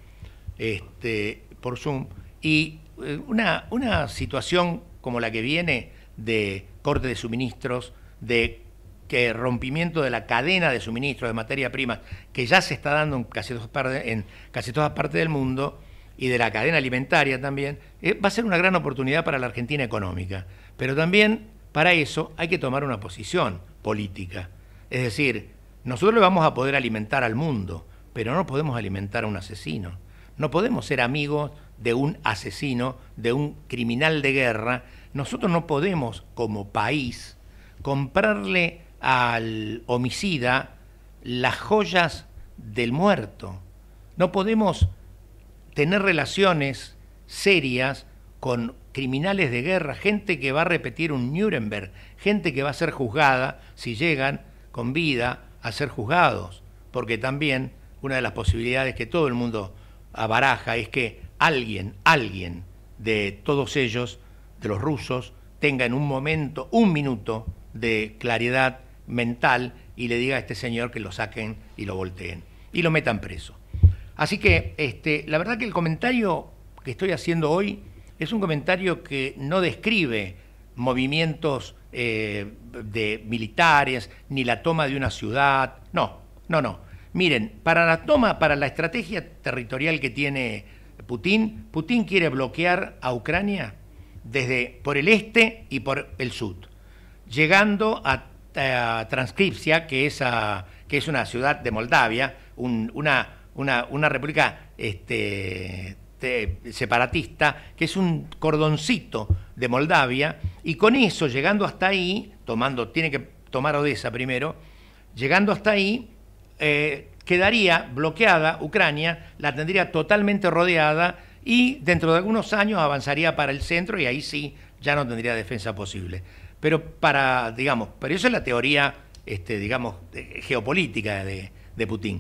este, por Zoom, y eh, una, una situación como la que viene de corte de suministros, de que rompimiento de la cadena de suministros de materia prima, que ya se está dando en casi todas partes, en casi todas partes del mundo, y de la cadena alimentaria también, eh, va a ser una gran oportunidad para la Argentina económica. Pero también para eso hay que tomar una posición política. Es decir, nosotros le vamos a poder alimentar al mundo, pero no podemos alimentar a un asesino. No podemos ser amigos de un asesino, de un criminal de guerra. Nosotros no podemos, como país, comprarle al homicida las joyas del muerto. No podemos tener relaciones serias con criminales de guerra, gente que va a repetir un Nuremberg, gente que va a ser juzgada, si llegan con vida, a ser juzgados. Porque también una de las posibilidades que todo el mundo abaraja es que alguien, alguien de todos ellos, de los rusos, tenga en un momento, un minuto de claridad mental y le diga a este señor que lo saquen y lo volteen y lo metan preso. Así que este, la verdad que el comentario que estoy haciendo hoy es un comentario que no describe movimientos eh, de militares ni la toma de una ciudad. No, no, no. Miren, para la toma, para la estrategia territorial que tiene Putin, Putin quiere bloquear a Ucrania desde por el este y por el sur, llegando a, a Transkripsia, que es, a, que es una ciudad de Moldavia, un, una... Una, una república este, de, separatista, que es un cordoncito de Moldavia, y con eso, llegando hasta ahí, tomando, tiene que tomar Odessa primero, llegando hasta ahí, eh, quedaría bloqueada Ucrania, la tendría totalmente rodeada, y dentro de algunos años avanzaría para el centro, y ahí sí, ya no tendría defensa posible. Pero para, digamos, pero eso es la teoría, este, digamos, de, geopolítica de, de Putin.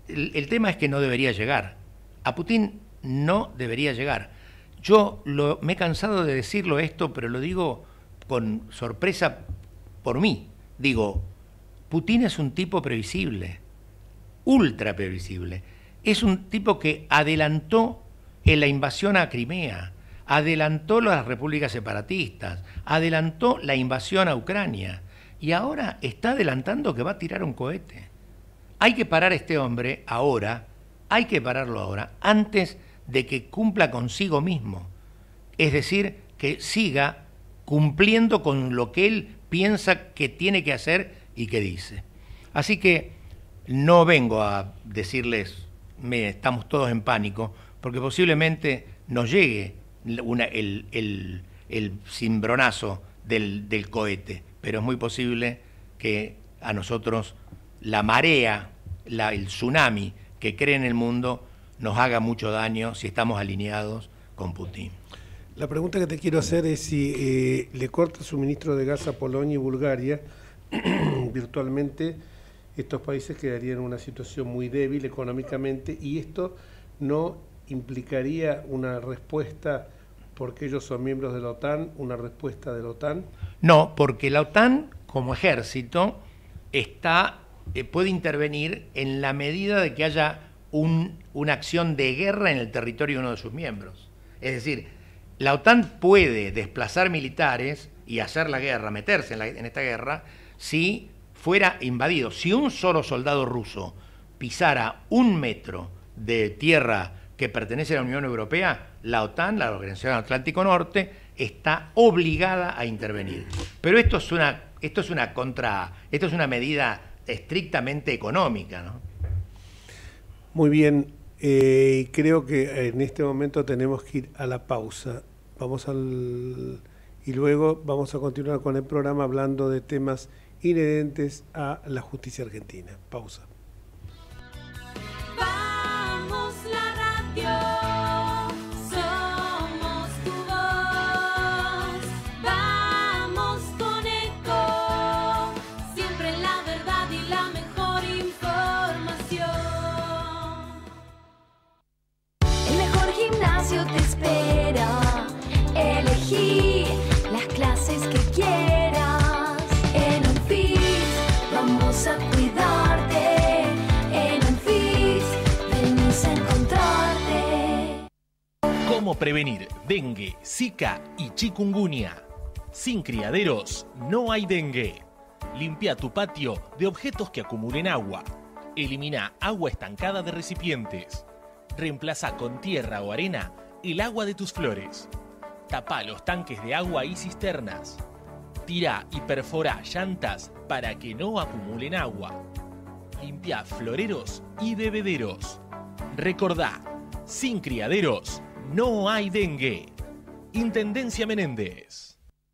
el, el tema es que no debería llegar. A Putin no debería llegar. Yo lo, me he cansado de decirlo esto, pero lo digo con sorpresa por mí. Digo, Putin es un tipo previsible, ultra previsible. Es un tipo que adelantó en la invasión a Crimea, adelantó las repúblicas separatistas, adelantó la invasión a Ucrania y ahora está adelantando que va a tirar un cohete. Hay que parar a este hombre ahora, hay que pararlo ahora, antes de que cumpla consigo mismo. Es decir, que siga cumpliendo con lo que él piensa que tiene que hacer y que dice. Así que no vengo a decirles, me, estamos todos en pánico, porque posiblemente nos llegue una, el, el, el cimbronazo del, del cohete, pero es muy posible que a nosotros la marea, la, el tsunami que cree en el mundo nos haga mucho daño si estamos alineados con Putin. La pregunta que te quiero hacer es si eh, le corta suministro de gas a Polonia y Bulgaria, virtualmente estos países quedarían en una situación muy débil económicamente y esto no implicaría una respuesta, porque ellos son miembros de la OTAN, una respuesta de la OTAN. No, porque la OTAN como ejército está, eh, puede intervenir en la medida de que haya un, una acción de guerra en el territorio de uno de sus miembros. Es decir, la OTAN puede desplazar militares y hacer la guerra, meterse en, la, en esta guerra, si fuera invadido. Si un solo soldado ruso pisara un metro de tierra que pertenece a la Unión Europea, la OTAN, la Organización Atlántico Norte, está obligada a intervenir. Pero esto es una, esto es una contra, esto es una medida estrictamente económica, ¿no? Muy bien. Eh, creo que en este momento tenemos que ir a la pausa. Vamos al y luego vamos a continuar con el programa hablando de temas inherentes a la justicia argentina. Pausa. Vamos la radio, somos tu voz. Vamos con Eco, siempre la verdad y la mejor información. El mejor gimnasio te espera. Elegí las clases que quieras. En Unfit vamos a cuidarte. En Unfit venimos a encontrarte. ¿Cómo prevenir dengue, zika y chikungunya? Sin criaderos no hay dengue. Limpia tu patio de objetos que acumulen agua. Elimina agua estancada de recipientes. Reemplaza con tierra o arena el agua de tus flores. Tapa los tanques de agua y cisternas. Tira y perfora llantas para que no acumulen agua. Limpia floreros y bebederos. Recordá, sin criaderos no hay dengue. Intendencia Menéndez.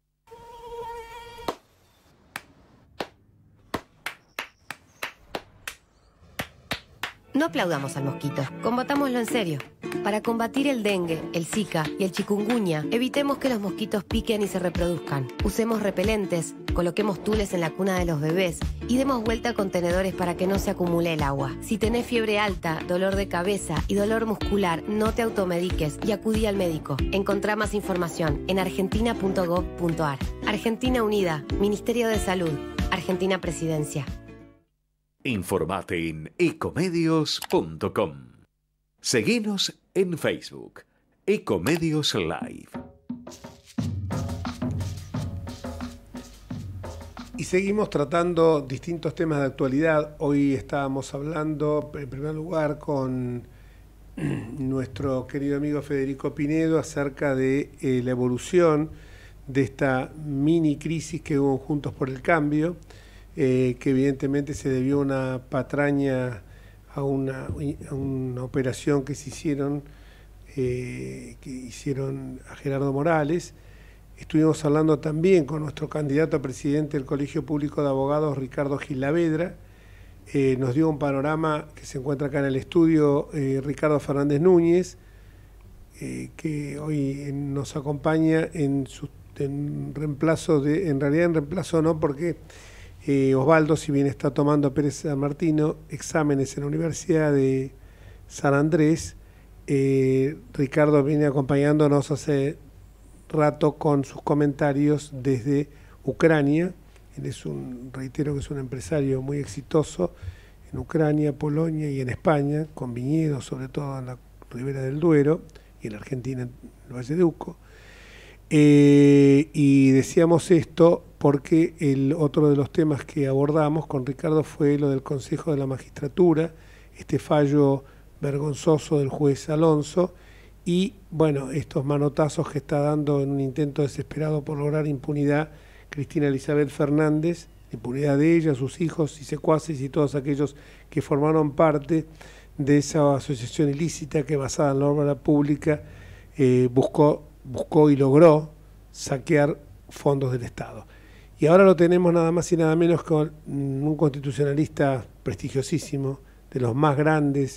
No aplaudamos al mosquito, combatámoslo en serio. Para combatir el dengue, el zika y el chikungunya, evitemos que los mosquitos piquen y se reproduzcan. Usemos repelentes, coloquemos tules en la cuna de los bebés y demos vuelta a contenedores para que no se acumule el agua. Si tenés fiebre alta, dolor de cabeza y dolor muscular, no te automediques y acudí al médico. Encontrá más información en argentina punto gov punto ar. Argentina Unida, Ministerio de Salud, Argentina Presidencia. Informate en ecomedios punto com. Seguinos en Facebook, Ecomedios Live. Y seguimos tratando distintos temas de actualidad. Hoy estábamos hablando, en primer lugar, con nuestro querido amigo Federico Pinedo acerca de eh, la evolución de esta mini crisis que hubo Juntos por el Cambio, eh, que evidentemente se debió a una patraña, a una, a una operación que se hicieron, eh, que hicieron a Gerardo Morales. Estuvimos hablando también con nuestro candidato a presidente del Colegio Público de Abogados, Ricardo Gilavedra. Eh, nos dio un panorama que se encuentra acá en el estudio eh, Ricardo Fernández Núñez, eh, que hoy nos acompaña en, su, en reemplazo de, en realidad en reemplazo no, porque Eh, Osvaldo, si bien está tomando Pérez San Martino exámenes en la Universidad de San Andrés, eh, Ricardo viene acompañándonos hace rato con sus comentarios desde Ucrania. Él es un, reitero que es un empresario muy exitoso en Ucrania, Polonia y en España, con viñedos sobre todo en la Ribera del Duero y en la Argentina, en el Valle de Uco. Eh, y decíamos esto porque el otro de los temas que abordamos con Ricardo fue lo del Consejo de la Magistratura, este fallo vergonzoso del juez Alonso, y bueno, estos manotazos que está dando en un intento desesperado por lograr impunidad Cristina Elizabeth Fernández, impunidad de ella, sus hijos y secuaces y todos aquellos que formaron parte de esa asociación ilícita que, basada en la obra pública, eh, buscó, buscó y logró saquear fondos del Estado. Y ahora lo tenemos nada más y nada menos con un constitucionalista prestigiosísimo, de los más grandes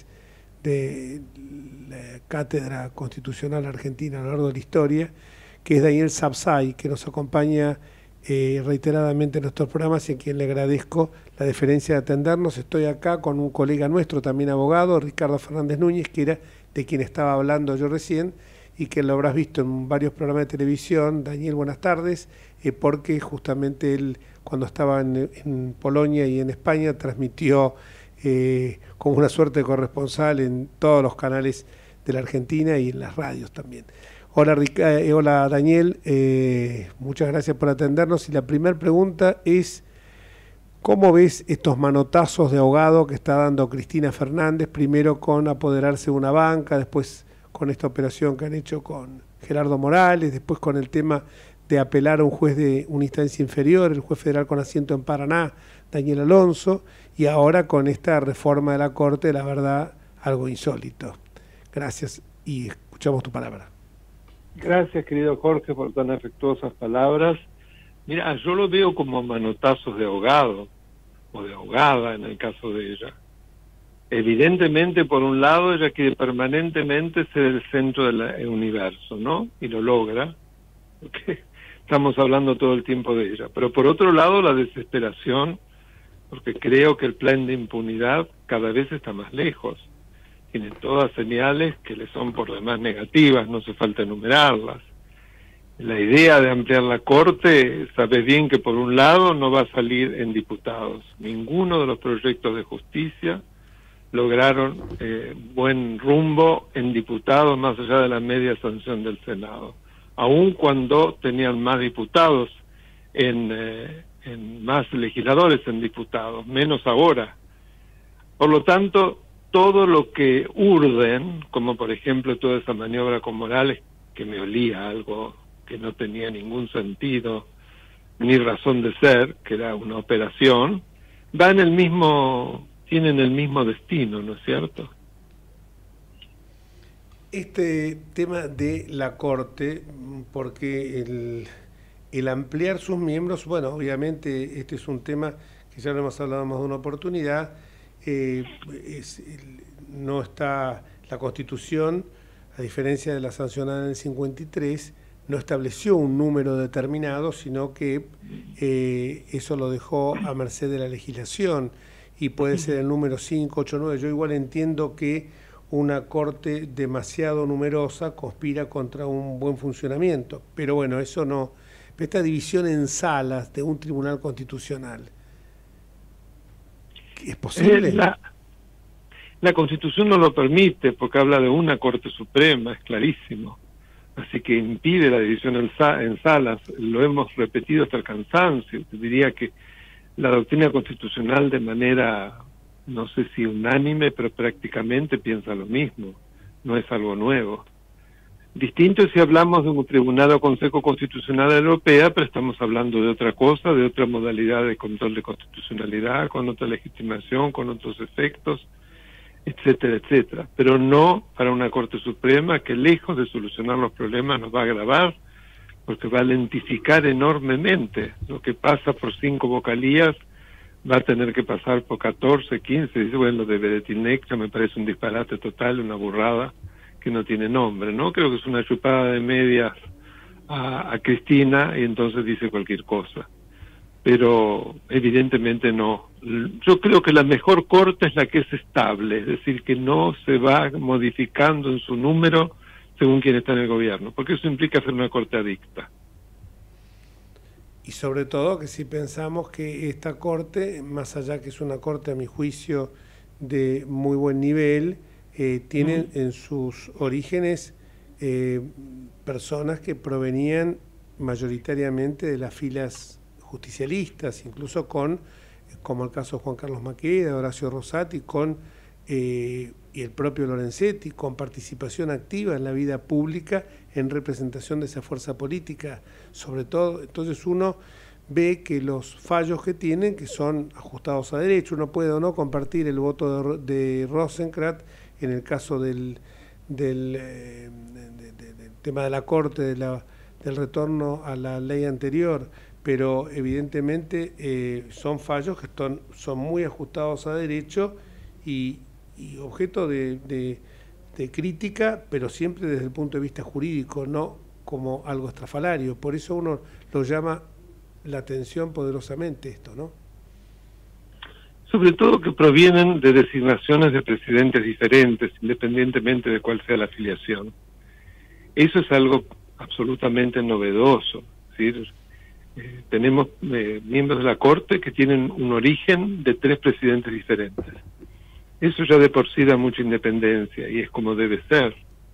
de la cátedra constitucional argentina a lo largo de la historia, que es Daniel Sapsay, que nos acompaña eh, reiteradamente en nuestros programas y a quien le agradezco la deferencia de atendernos. Estoy acá con un colega nuestro, también abogado, Ricardo Fernández Núñez, que era de quien estaba hablando yo recién y que lo habrás visto en varios programas de televisión. Daniel, buenas tardes, eh, porque justamente él, cuando estaba en, en Polonia y en España, transmitió eh, como una suerte de corresponsal en todos los canales de la Argentina y en las radios también. Hola, Rica, eh, hola Daniel, eh, muchas gracias por atendernos. Y la primera pregunta es, ¿cómo ves estos manotazos de ahogado que está dando Cristina Fernández? Primero con apoderarse de una banca, después con esta operación que han hecho con Gerardo Morales, después con el tema de apelar a un juez de una instancia inferior, el juez federal con asiento en Paraná, Daniel Alonso, y ahora con esta reforma de la Corte, la verdad, algo insólito. Gracias y escuchamos tu palabra. Gracias, querido Jorge, por tan afectuosas palabras. Mira, yo lo veo como manotazos de ahogado, o de ahogada en el caso de ella. Evidentemente, por un lado, ella quiere permanentemente ser el centro del universo, ¿no? Y lo logra, porque estamos hablando todo el tiempo de ella. Pero por otro lado, la desesperación, porque creo que el plan de impunidad cada vez está más lejos. Tiene todas señales que le son por demás negativas, no hace falta enumerarlas. La idea de ampliar la Corte, sabes bien que por un lado no va a salir en diputados. Ninguno de los proyectos de justicia lograron eh, buen rumbo en diputados más allá de la media sanción del Senado, aun cuando tenían más diputados en, eh, en más legisladores en diputados, menos ahora. Por lo tanto, todo lo que urden, como por ejemplo toda esa maniobra con Morales, que me olía algo que no tenía ningún sentido ni razón de ser, que era una operación, va en el mismo, tienen el mismo destino, ¿no es cierto? Este tema de la Corte, porque el, el ampliar sus miembros, bueno, obviamente este es un tema que ya lo hemos hablado más de una oportunidad, eh, es, el, no está la Constitución, a diferencia de la sancionada en el cincuenta y tres, no estableció un número determinado, sino que eh, eso lo dejó a merced de la legislación, y puede ser el número cinco, ocho, nueve. Yo igual entiendo que una Corte demasiado numerosa conspira contra un buen funcionamiento, pero bueno, eso no. Esta división en salas de un tribunal constitucional, ¿es posible? Eh, la, la Constitución no lo permite, porque habla de una Corte Suprema, es clarísimo. Así que impide la división en, en salas, lo hemos repetido hasta el cansancio. Te diría que la doctrina constitucional, de manera, no sé si unánime, pero prácticamente piensa lo mismo, no es algo nuevo. Distinto es si hablamos de un tribunal o consejo constitucional europea, pero estamos hablando de otra cosa, de otra modalidad de control de constitucionalidad, con otra legitimación, con otros efectos, etcétera, etcétera, pero no para una Corte Suprema que, lejos de solucionar los problemas, nos va a agravar, porque va a lentificar enormemente. Lo que pasa por cinco vocalías va a tener que pasar por catorce, quince, dice, bueno, lo de Beretilnec ya me parece un disparate total, una burrada que no tiene nombre, ¿no? Creo que es una chupada de medias a, a Cristina y entonces dice cualquier cosa. pero evidentemente no. Yo creo que la mejor corte es la que es estable, es decir, que no se va modificando en su número según quien está en el gobierno, porque eso implica hacer una corte adicta. Y sobre todo que si pensamos que esta corte, más allá que es una corte a mi juicio de muy buen nivel, eh, tiene mm. en sus orígenes eh, personas que provenían mayoritariamente de las filas justicialistas, incluso con, como el caso de Juan Carlos Maqueda, Horacio Rosati, con eh, y el propio Lorenzetti, con participación activa en la vida pública en representación de esa fuerza política, sobre todo. Entonces uno ve que los fallos que tienen, que son ajustados a derecho, uno puede o no compartir el voto de, de Rosenkrantz en el caso del, del, eh, de, de, del tema de la Corte, de la, del retorno a la ley anterior, pero evidentemente eh, son fallos que están, son muy ajustados a derecho y, y objeto de, de, de crítica, pero siempre desde el punto de vista jurídico, no como algo estrafalario. Por eso uno lo llama la atención poderosamente esto, ¿no? Sobre todo que provienen de designaciones de presidentes diferentes, independientemente de cuál sea la afiliación. Eso es algo absolutamente novedoso. Es decir, eh, tenemos eh, miembros de la Corte que tienen un origen de tres presidentes diferentes. Eso ya de por sí da mucha independencia y es como debe ser.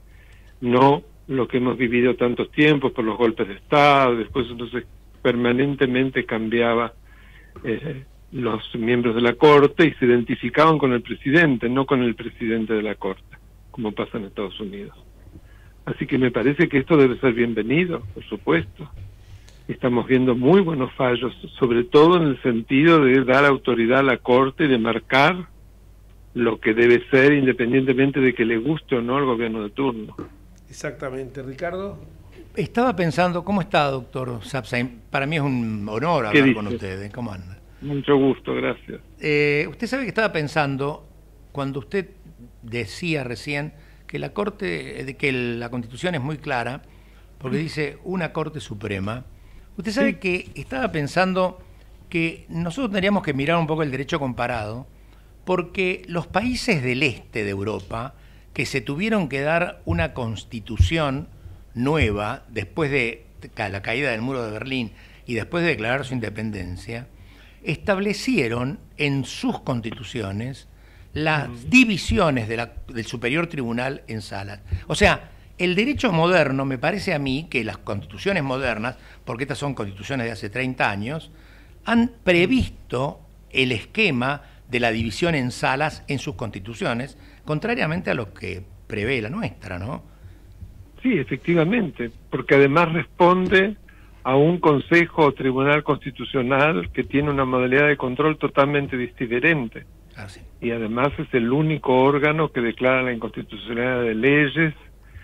No lo que hemos vivido tantos tiempos por los golpes de Estado, después entonces permanentemente cambiaba eh, los miembros de la Corte y se identificaban con el presidente, no con el presidente de la Corte, como pasa en Estados Unidos. Así que me parece que esto debe ser bienvenido, por supuesto. Estamos viendo muy buenos fallos, sobre todo en el sentido de dar autoridad a la Corte y de marcar lo que debe ser independientemente de que le guste o no al gobierno de turno. Exactamente. Ricardo. Estaba pensando, ¿cómo está, doctor Sapsain? Para mí es un honor hablar con ustedes. ¿Cómo anda? Mucho gusto, gracias. Eh, usted sabe que estaba pensando, cuando usted decía recién que la Corte, que la Constitución es muy clara, porque dice una Corte Suprema, usted sabe sí. que estaba pensando que nosotros tendríamos que mirar un poco el derecho comparado, porque los países del este de Europa, que se tuvieron que dar una constitución nueva después de la caída del muro de Berlín y después de declarar su independencia, establecieron en sus constituciones las divisiones de la, del Superior Tribunal en salas. O sea, el derecho moderno, me parece a mí que las constituciones modernas, porque estas son constituciones de hace treinta años, han previsto el esquema de la división en salas en sus constituciones, contrariamente a lo que prevé la nuestra, ¿no? Sí, efectivamente, porque además responde a un Consejo o Tribunal Constitucional que tiene una modalidad de control totalmente diferente. Ah, sí. Y además es el único órgano que declara la inconstitucionalidad de leyes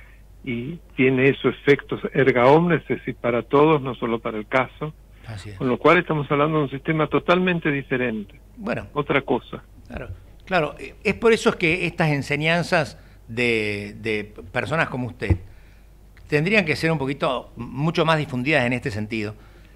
y tiene esos efectos erga omnes, es decir, para todos, no solo para el caso. Así es. Con lo cual estamos hablando de un sistema totalmente diferente. Bueno. Otra cosa. Claro, claro. Es por eso es que estas enseñanzas de, de personas como usted tendrían que ser un poquito, mucho más difundidas en este sentido.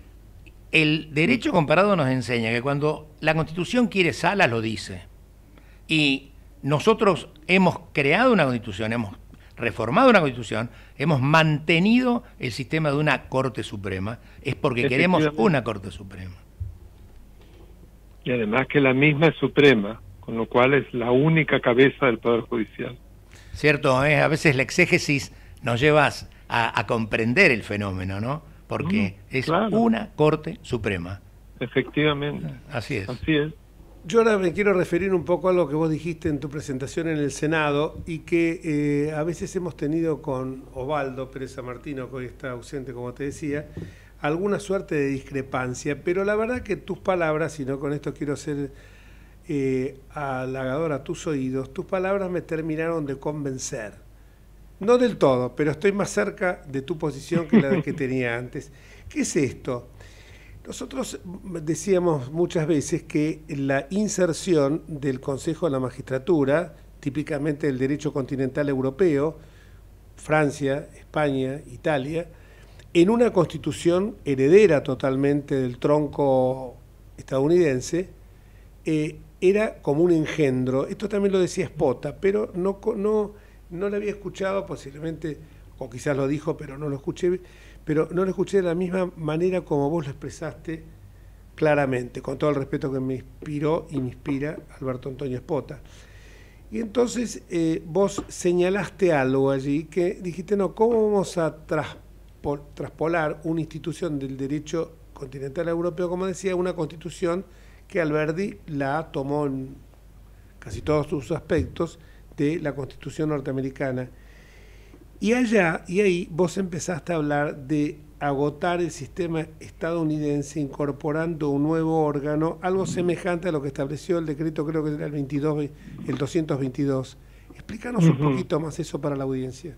El derecho comparado nos enseña que cuando la Constitución quiere salas, lo dice. Y nosotros hemos creado una Constitución, hemos reformado una Constitución, hemos mantenido el sistema de una Corte Suprema, es porque queremos una Corte Suprema. Y además que la misma es suprema, con lo cual es la única cabeza del Poder Judicial. Cierto, ¿eh? A veces la exégesis nos lleva a, a comprender el fenómeno, ¿no? Porque mm, es claro. una Corte Suprema. Efectivamente. Así es. Así es. Yo ahora me quiero referir un poco a lo que vos dijiste en tu presentación en el Senado y que eh, a veces hemos tenido con Osvaldo Pérez Martino, que hoy está ausente, como te decía, alguna suerte de discrepancia, pero la verdad que tus palabras, y no con esto quiero ser eh, halagador a tus oídos, tus palabras me terminaron de convencer. No del todo, pero estoy más cerca de tu posición que la que tenía antes. ¿Qué es esto? Nosotros decíamos muchas veces que la inserción del Consejo de la Magistratura, típicamente del derecho continental europeo, Francia, España, Italia, en una constitución heredera totalmente del tronco estadounidense, eh, era como un engendro. Esto también lo decía Spota, pero no, no, no lo había escuchado, posiblemente, o quizás lo dijo, pero no lo escuché, pero no lo escuché de la misma manera como vos lo expresaste claramente, con todo el respeto que me inspiró y me inspira Alberto Antonio Spota. Y entonces eh, vos señalaste algo allí que dijiste, no, ¿cómo vamos a traspo, traspolar una institución del derecho continental europeo, como decía, una constitución que Alberdi la tomó en casi todos sus aspectos de la Constitución norteamericana? Y allá, y ahí vos empezaste a hablar de agotar el sistema estadounidense incorporando un nuevo órgano, algo semejante a lo que estableció el decreto, creo que era el veintidós, el doscientos veintidós. Explícanos uh-huh. un poquito más eso para la audiencia.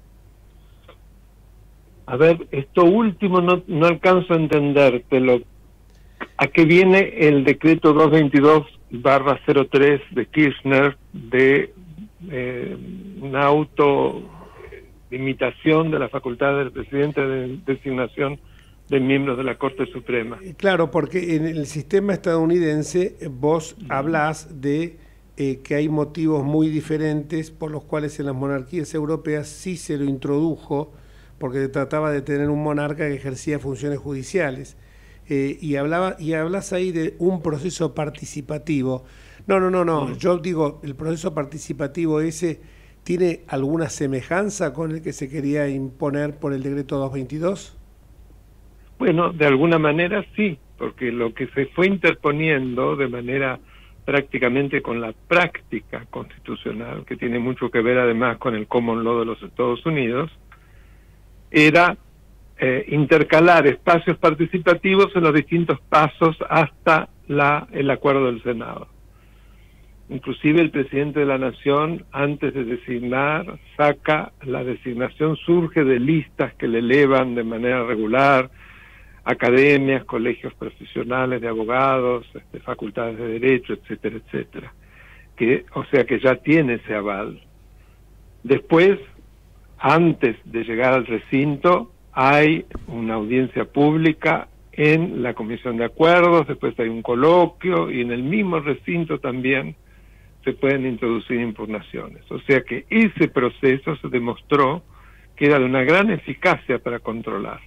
A ver, esto último no, no alcanzo a entendértelo. ¿A qué viene el decreto doscientos veintidós barra cero tres de Kirchner de eh, una auto limitación de la facultad del presidente de designación de miembros de la Corte Suprema? Claro, porque en el sistema estadounidense vos hablás de eh, que hay motivos muy diferentes por los cuales en las monarquías europeas sí se lo introdujo, porque se trataba de tener un monarca que ejercía funciones judiciales. Eh, y hablaba y hablas ahí de un proceso participativo. No, no, no, no. Yo digo, el proceso participativo ese ¿tiene alguna semejanza con el que se quería imponer por el decreto doscientos veintidós? Bueno, de alguna manera sí, porque lo que se fue interponiendo de manera prácticamente con la práctica constitucional, que tiene mucho que ver además con el common law de los Estados Unidos, era eh, intercalar espacios participativos en los distintos pasos hasta la, el acuerdo del Senado. Inclusive el presidente de la Nación, antes de designar, saca la designación, surge de listas que le elevan de manera regular, academias, colegios profesionales de abogados, este, facultades de derecho, etcétera, etcétera. Que, o sea que ya tiene ese aval. Después, antes de llegar al recinto, hay una audiencia pública en la Comisión de Acuerdos, después hay un coloquio y en el mismo recinto también se pueden introducir impugnaciones. O sea que ese proceso se demostró que era de una gran eficacia para controlar.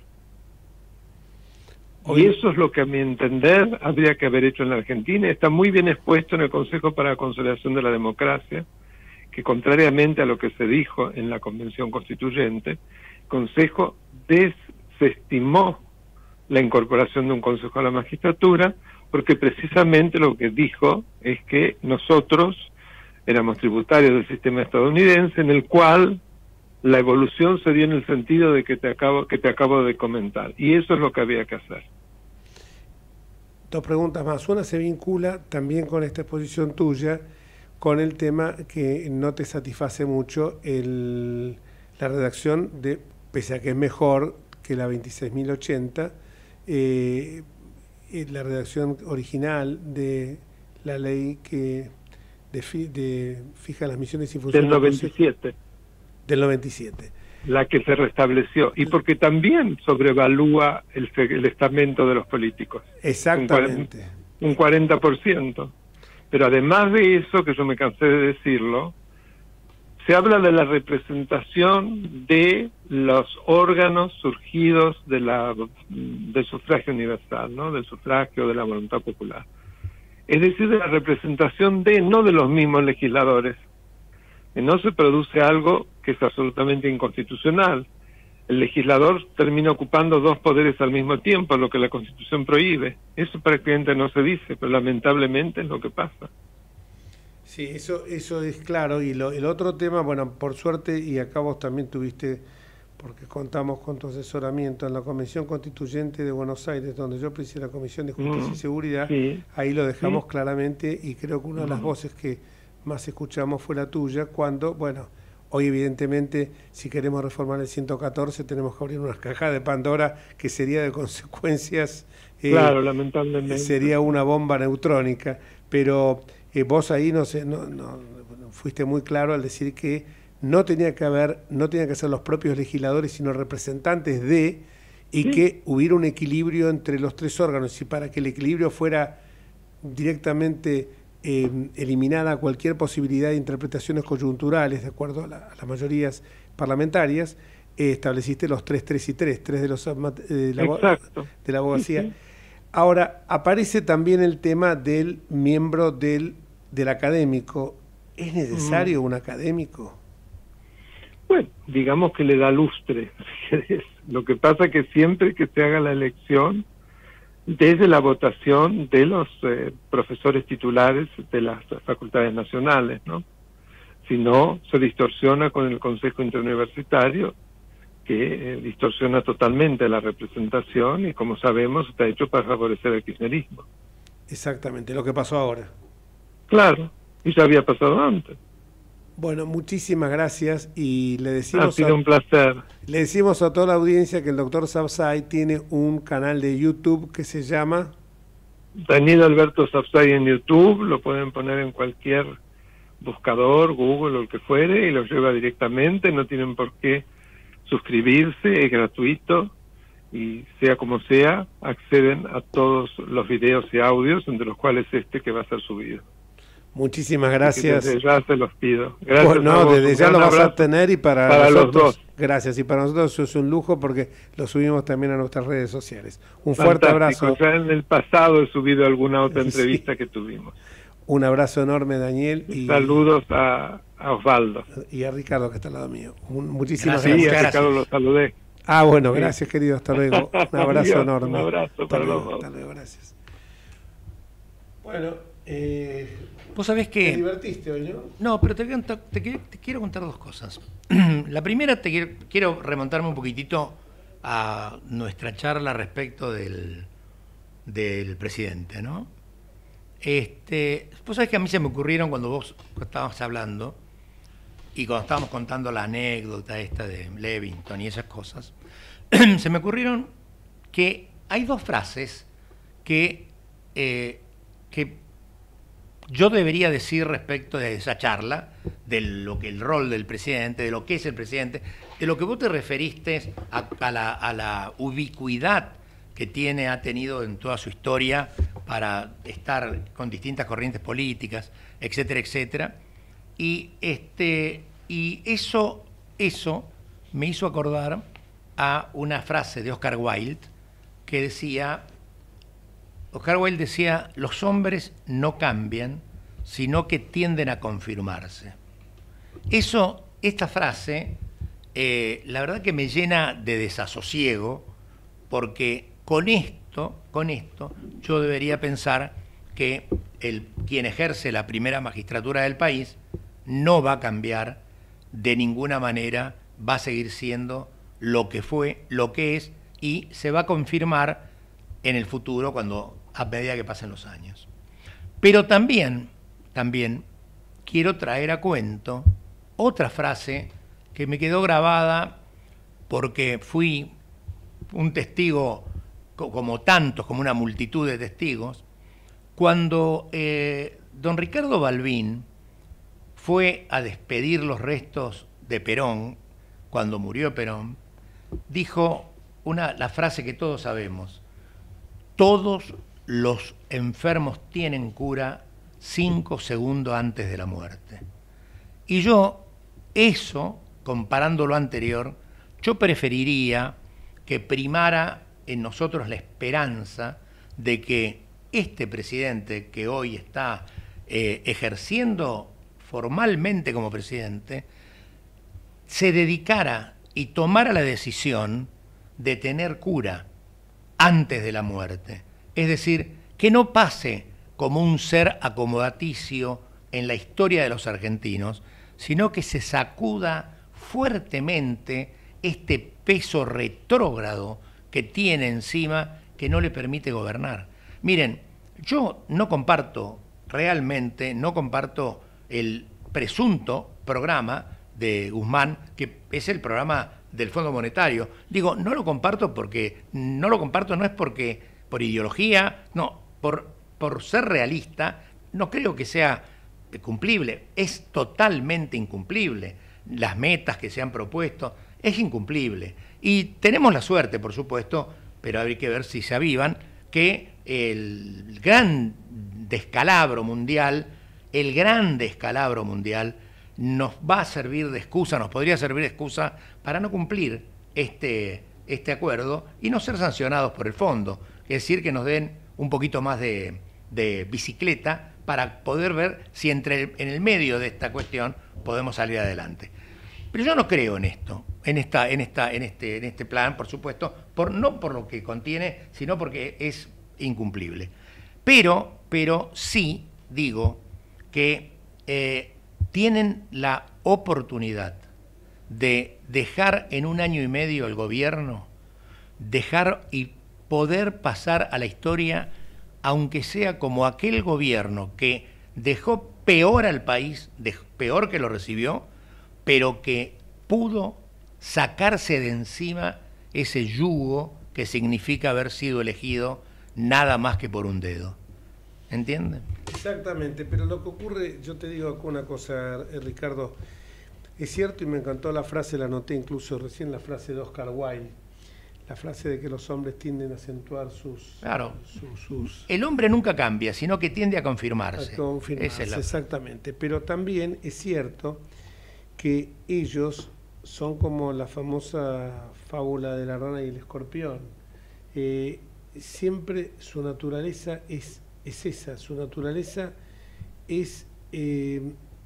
Y eso es lo que a mi entender habría que haber hecho en la Argentina. Está muy bien expuesto en el Consejo para la Consolidación de la Democracia, que contrariamente a lo que se dijo en la Convención Constituyente, el Consejo desestimó la incorporación de un Consejo a la Magistratura, porque precisamente lo que dijo es que nosotros éramos tributarios del sistema estadounidense, en el cual la evolución se dio en el sentido de que te acabo, que te acabo de comentar, y eso es lo que había que hacer. Dos preguntas más. Una se vincula también con esta exposición tuya, con el tema que no te satisface mucho, el, la redacción de, pese a que es mejor que la veintiséis mil ochenta, eh, la redacción original de la ley que de, de, fija las misiones y funciones del noventa y siete. Del noventa y siete. La que se restableció, y porque también sobrevalúa el, el estamento de los políticos. Exactamente. Un cuarenta por ciento. Pero además de eso, que yo me cansé de decirlo, se habla de la representación de los órganos surgidos de la, del sufragio universal, ¿no? Del sufragio, de la voluntad popular. Es decir, de la representación de, no de los mismos legisladores. Que no se produce algo que es absolutamente inconstitucional. El legislador termina ocupando dos poderes al mismo tiempo, lo que la Constitución prohíbe. Eso prácticamente no se dice, pero lamentablemente es lo que pasa. Sí, eso eso es claro. Y lo, el otro tema, bueno, por suerte, y acá vos también tuviste, porque contamos con tu asesoramiento en la Convención Constituyente de Buenos Aires, donde yo presidí la Comisión de Justicia mm, y Seguridad, sí, ahí lo dejamos sí. claramente, y creo que una de las mm. voces que más escuchamos fue la tuya, cuando, bueno, hoy evidentemente si queremos reformar el ciento catorce tenemos que abrir unas cajas de Pandora que sería de consecuencias, eh, claro, lamentablemente sería una bomba neutrónica, pero eh, vos ahí no, sé, no, no fuiste muy claro al decir que no tenía que haber, no tenían que ser los propios legisladores sino representantes de, y Sí. que hubiera un equilibrio entre los tres órganos, y para que el equilibrio fuera directamente eh, eliminada cualquier posibilidad de interpretaciones coyunturales, de acuerdo a, la, a las mayorías parlamentarias, eh, estableciste los tres, tres y tres, tres de, los, eh, de, la, Exacto. de la abogacía. Sí, sí. Ahora, aparece también el tema del miembro del, del académico. ¿Es necesario Mm. un académico? Bueno, digamos que le da lustre, si querés. Lo que pasa es que siempre que se haga la elección, desde la votación de los eh, profesores titulares de las facultades nacionales, ¿no? Si no, se distorsiona con el Consejo Interuniversitario, que eh, distorsiona totalmente la representación y, como sabemos, está hecho para favorecer el kirchnerismo. Exactamente, lo que pasó ahora. Claro, y ya había pasado antes. Bueno, muchísimas gracias y le decimos, Ha sido a, un placer. le decimos a toda la audiencia que el doctor Sapsay tiene un canal de YouTube que se llama Daniel Alberto Sapsay en YouTube, lo pueden poner en cualquier buscador, Google o el que fuere, y los lleva directamente, no tienen por qué suscribirse, es gratuito, y sea como sea, acceden a todos los videos y audios, entre los cuales este que va a ser subido. Muchísimas Así que gracias. desde ya se los pido. Gracias. Bueno, a no, vos, desde un ya gran lo vas a abrazo tener, y para, para los nosotros, dos. gracias, y para nosotros es un lujo porque lo subimos también a nuestras redes sociales. Un fuerte Fantástico. abrazo. Ya en el pasado he subido alguna otra Sí. entrevista que tuvimos. Un abrazo enorme, Daniel. Y Saludos a, a Osvaldo. Y a Ricardo, que está al lado mío. Un- muchísimas Sí, gracias. a Ricardo lo saludé. Ah, bueno, Sí. gracias, querido. Hasta luego. Un abrazo Adiós, enorme. un abrazo Hasta para luego, los dos. hasta luego, gracias. Bueno, eh, Vos sabés que... te divertiste hoy, ¿no? No, pero te, voy a contar- te quiero- te quiero contar dos cosas. La primera, te quiero, quiero remontarme un poquitito a nuestra charla respecto del, del presidente, ¿no? Este, vos sabés que a mí se me ocurrieron cuando vos estabas hablando y cuando estábamos contando la anécdota esta de Levington y esas cosas, se me ocurrieron que hay dos frases que, eh, que yo debería decir respecto de esa charla, de lo que el rol del presidente, de lo que es el presidente, de lo que vos te referiste a, a, la, a la ubicuidad que tiene, ha tenido en toda su historia para estar con distintas corrientes políticas, etcétera, etcétera. Y, este, y eso, eso me hizo acordar a una frase de Oscar Wilde que decía, Oscar Wilde decía, los hombres no cambian, sino que tienden a confirmarse. Eso, esta frase, eh, la verdad que me llena de desasosiego, porque con esto, con esto, yo debería pensar que el, quien ejerce la primera magistratura del país no va a cambiar de ninguna manera, va a seguir siendo lo que fue, lo que es, y se va a confirmar en el futuro cuando, a medida que pasen los años. Pero también, también quiero traer a cuento otra frase que me quedó grabada porque fui un testigo, como tantos, como una multitud de testigos, cuando eh, don Ricardo Balbín fue a despedir los restos de Perón, cuando murió Perón, dijo una, la frase que todos sabemos: todos los enfermos tienen cura cinco segundos antes de la muerte. Y yo, eso, comparando lo anterior, yo preferiría que primara en nosotros la esperanza de que este presidente que hoy está eh, ejerciendo formalmente como presidente, se dedicara y tomara la decisión de tener cura antes de la muerte. Es decir, que no pase como un ser acomodaticio en la historia de los argentinos, sino que se sacuda fuertemente este peso retrógrado que tiene encima, que no le permite gobernar. Miren, yo no comparto, realmente no comparto el presunto programa de Guzmán, que es el programa del Fondo Monetario. Digo, no lo comparto porque, no lo comparto no es porque, por ideología, no, por, por ser realista, no creo que sea cumplible, es totalmente incumplible. Las metas que se han propuesto, es incumplible. Y tenemos la suerte, por supuesto, pero hay que ver si se avivan, que el gran descalabro mundial, el gran descalabro mundial, nos va a servir de excusa, nos podría servir de excusa para no cumplir este, este acuerdo y no ser sancionados por el fondo. Es decir, que nos den un poquito más de, de bicicleta para poder ver si entre el, en el medio de esta cuestión podemos salir adelante. Pero yo no creo en esto, en esta, en esta, en este, en este plan, por supuesto, por, no por lo que contiene, sino porque es incumplible. Pero, pero sí digo que eh, tienen la oportunidad de dejar en un año y medio el gobierno, dejar y poder pasar a la historia, aunque sea como aquel gobierno que dejó peor al país, de, peor que lo recibió, pero que pudo sacarse de encima ese yugo que significa haber sido elegido nada más que por un dedo. ¿Entienden? Exactamente, pero lo que ocurre, yo te digo una cosa, Ricardo, es cierto y me encantó la frase, la anoté incluso recién, la frase de Oscar Wilde, la frase de que los hombres tienden a acentuar sus... Claro, sus, sus el hombre nunca cambia, sino que tiende a confirmarse. A confirmarse, Esa es la... exactamente, pero también es cierto que ellos son como la famosa fábula de la rana y el escorpión. Eh, siempre su naturaleza es, es esa, su naturaleza es eh,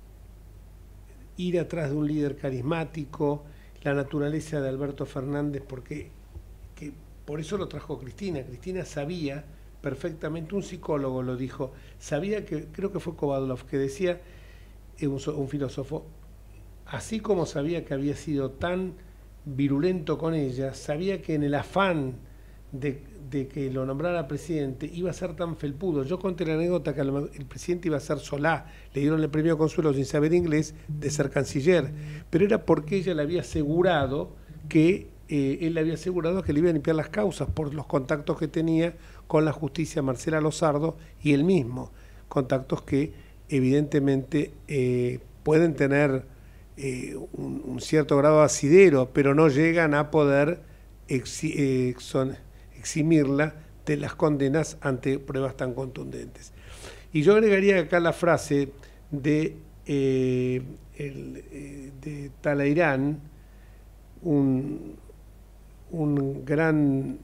ir atrás de un líder carismático, la naturaleza de Alberto Fernández, porque que por eso lo trajo Cristina. Cristina sabía perfectamente, un psicólogo lo dijo, sabía que, creo que fue Kovadlov, que decía, eh, un, un filósofo, así como sabía que había sido tan virulento con ella, sabía que en el afán de, de que lo nombrara presidente iba a ser tan felpudo. Yo conté la anécdota que el presidente iba a ser Solá, le dieron el premio Consuelo sin saber inglés de ser canciller, pero era porque ella le había asegurado que, eh, él le había asegurado que le iba a limpiar las causas por los contactos que tenía con la justicia Marcela Lozardo y él mismo, contactos que evidentemente eh, pueden tener Eh, un, un cierto grado de asidero, pero no llegan a poder exi, eh, son, eximirla de las condenas ante pruebas tan contundentes. Y yo agregaría acá la frase de, eh, el, eh, de Talleyrand, un, un gran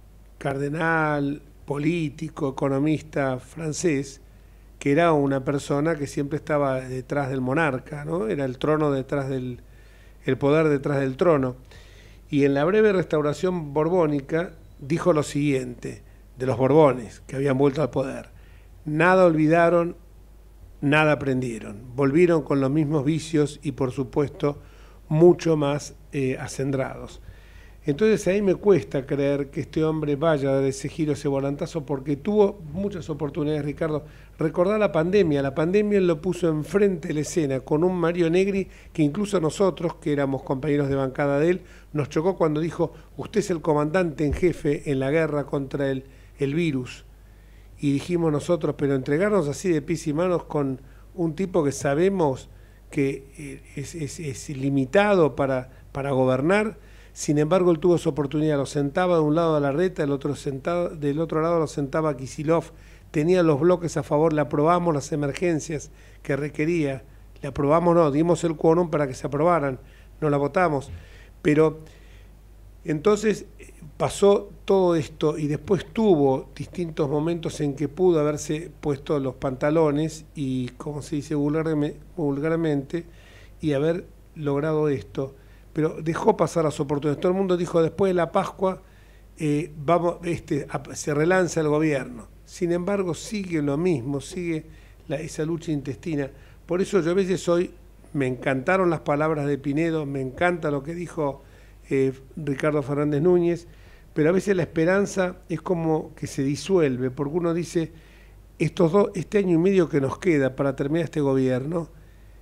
cardenal, político, economista francés, que era una persona que siempre estaba detrás del monarca, ¿no? Era el trono detrás del, el poder detrás del trono. Y en la breve restauración borbónica dijo lo siguiente, de los Borbones, que habían vuelto al poder: nada olvidaron, nada aprendieron, volvieron con los mismos vicios y por supuesto mucho más eh, acendrados. Entonces ahí me cuesta creer que este hombre vaya a dar ese giro, ese volantazo, porque tuvo muchas oportunidades, Ricardo. Recordá la pandemia, la pandemia él lo puso enfrente de la escena con un Mario Negri que incluso nosotros, que éramos compañeros de bancada de él, nos chocó cuando dijo, usted es el comandante en jefe en la guerra contra el, el virus. Y dijimos nosotros, pero entregarnos así de pies y manos con un tipo que sabemos que es, es, es limitado para, para gobernar. Sin embargo, él tuvo su oportunidad, lo sentaba de un lado a Larreta, del otro, sentado, del otro lado lo sentaba a Kicillof, tenía los bloques a favor, le aprobamos las emergencias que requería, le aprobamos no, dimos el quórum para que se aprobaran, no la votamos, pero entonces pasó todo esto y después tuvo distintos momentos en que pudo haberse puesto los pantalones y, como se dice vulgarmente, y haber logrado esto. Pero dejó pasar las oportunidades. Todo el mundo dijo, después de la Pascua, eh, vamos, este, a, se relanza el gobierno. Sin embargo, sigue lo mismo, sigue la, esa lucha intestina. Por eso yo a veces hoy, me encantaron las palabras de Pinedo, me encanta lo que dijo eh, Ricardo Fernández Núñez, pero a veces la esperanza es como que se disuelve, porque uno dice, estos dos, este año y medio que nos queda para terminar este gobierno,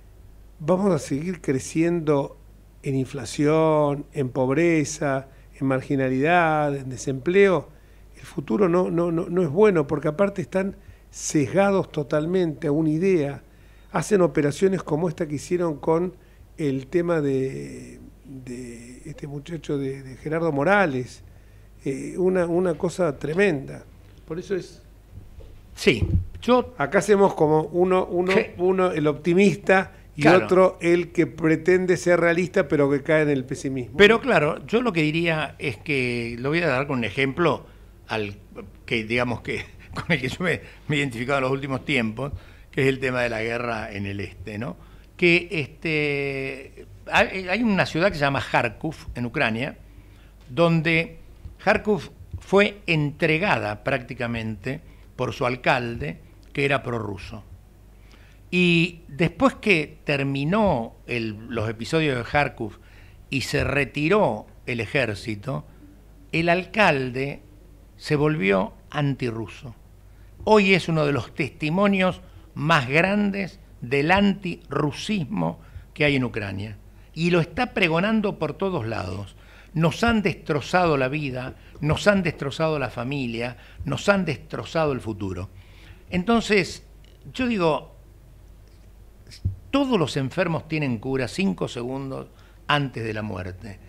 vamos a seguir creciendo en inflación, en pobreza, en marginalidad, en desempleo. El futuro no, no, no, no es bueno, porque aparte están sesgados totalmente a una idea. Hacen operaciones como esta que hicieron con el tema de, de este muchacho de, de Gerardo Morales, eh, una, una cosa tremenda. Por eso es... Sí, yo... Acá hacemos como uno, uno, uno el optimista y claro. otro el que pretende ser realista pero que cae en el pesimismo. Pero claro, yo lo que diría es que, lo voy a dar con un ejemplo al que digamos que con el que yo me, me he identificado en los últimos tiempos, que es el tema de la guerra en el este, ¿no? Que este, hay, hay una ciudad que se llama Kharkov, en Ucrania, donde Kharkov fue entregada prácticamente por su alcalde, que era prorruso. Y después que terminó el, los episodios de Kharkov y se retiró el ejército, el alcalde se volvió antirruso. Hoy es uno de los testimonios más grandes del antirrusismo que hay en Ucrania. Y lo está pregonando por todos lados. Nos han destrozado la vida, nos han destrozado la familia, nos han destrozado el futuro. Entonces, yo digo, todos los enfermos tienen cura cinco segundos antes de la muerte.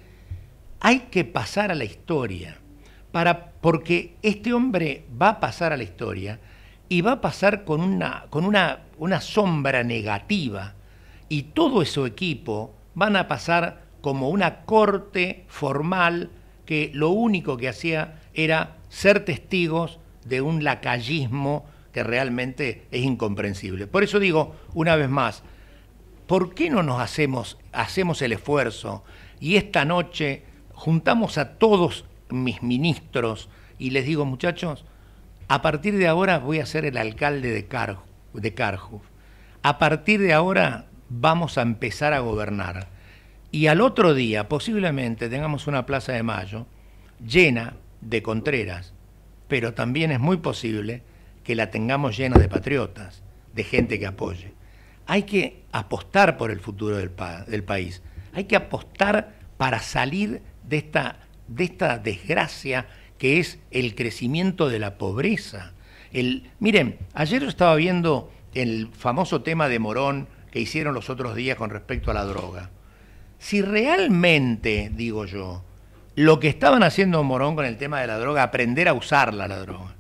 Hay que pasar a la historia, para, porque este hombre va a pasar a la historia y va a pasar con una, con una, una sombra negativa, y todo ese equipo van a pasar como una corte formal que lo único que hacía era ser testigos de un lacayismo que realmente es incomprensible. Por eso digo, una vez más, ¿por qué no nos hacemos, hacemos el esfuerzo y esta noche juntamos a todos mis ministros y les digo, muchachos, a partir de ahora voy a ser el alcalde de Kharkov, de Kharkov. A partir de ahora vamos a empezar a gobernar. Y al otro día, posiblemente, tengamos una Plaza de Mayo llena de contreras, pero también es muy posible que la tengamos llena de patriotas, de gente que apoye. Hay que apostar por el futuro del, pa del país. Hay que apostar para salir de esta, de esta desgracia que es el crecimiento de la pobreza. El, miren, ayer yo estaba viendo el famoso tema de Morón que hicieron los otros días con respecto a la droga. Si realmente, digo yo, lo que estaban haciendo Morón con el tema de la droga, aprender a usarla la droga,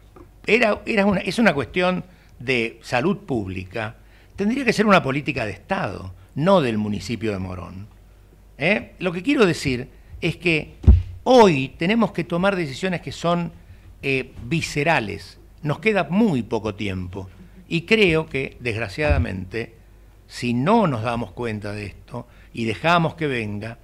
era, era una, es una cuestión de salud pública, tendría que ser una política de Estado, no del municipio de Morón. ¿Eh? Lo que quiero decir es que hoy tenemos que tomar decisiones que son eh, viscerales. Nos queda muy poco tiempo y creo que, desgraciadamente, si no nos damos cuenta de esto y dejamos que venga,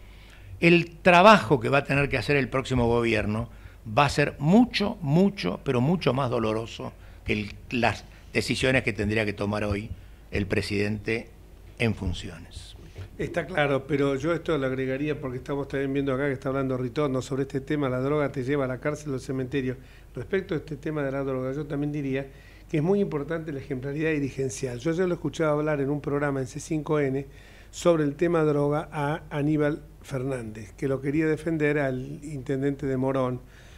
el trabajo que va a tener que hacer el próximo gobierno va a ser mucho, mucho, pero mucho más doloroso que el, las decisiones que tendría que tomar hoy el presidente en funciones. Está claro, pero yo esto lo agregaría porque estamos también viendo acá que está hablando Ritondo sobre este tema, la droga te lleva a la cárcel o al cementerio. Respecto a este tema de la droga, yo también diría que es muy importante la ejemplaridad dirigencial. Yo ya lo he escuchado hablar en un programa en C cinco N sobre el tema droga a Aníbal Fernández, que lo quería defender al intendente de Morón.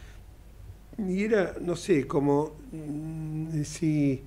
Y era, no sé, como mmm, si...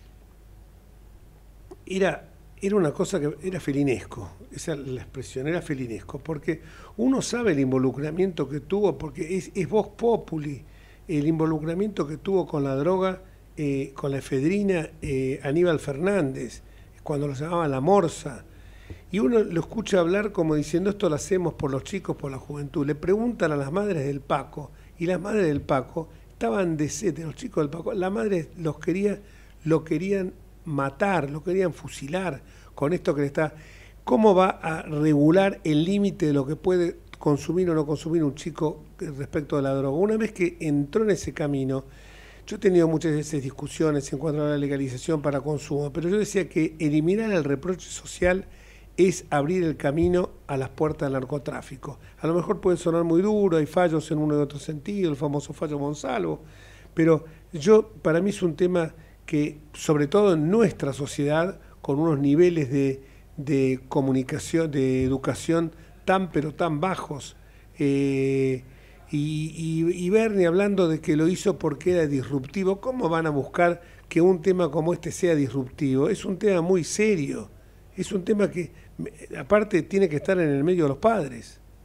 Era, era una cosa que era felinesco, esa es la expresión, era felinesco, porque uno sabe el involucramiento que tuvo, porque es, es vox populi, el involucramiento que tuvo con la droga, eh, con la efedrina, eh, Aníbal Fernández, cuando lo llamaban la morsa, y uno lo escucha hablar como diciendo esto lo hacemos por los chicos, por la juventud. Le preguntan a las madres del Paco, y las madres del Paco estaban de sete, los chicos del Paco, la madre los quería, lo querían matar, lo querían fusilar con esto que le está... ¿Cómo va a regular el límite de lo que puede consumir o no consumir un chico respecto de la droga? Una vez que entró en ese camino, yo he tenido muchas veces discusiones en cuanto a la legalización para consumo, pero yo decía que eliminar el reproche social es abrir el camino a las puertas del narcotráfico. A lo mejor puede sonar muy duro, hay fallos en uno y otro sentido, el famoso fallo Monsalvo, pero yo, para mí es un tema que, sobre todo en nuestra sociedad, con unos niveles de, de comunicación, de educación tan pero tan bajos, eh, y, y, y Bernie hablando de que lo hizo porque era disruptivo, ¿cómo van a buscar que un tema como este sea disruptivo? Es un tema muy serio, es un tema que, aparte, tiene que estar en el medio de los padres.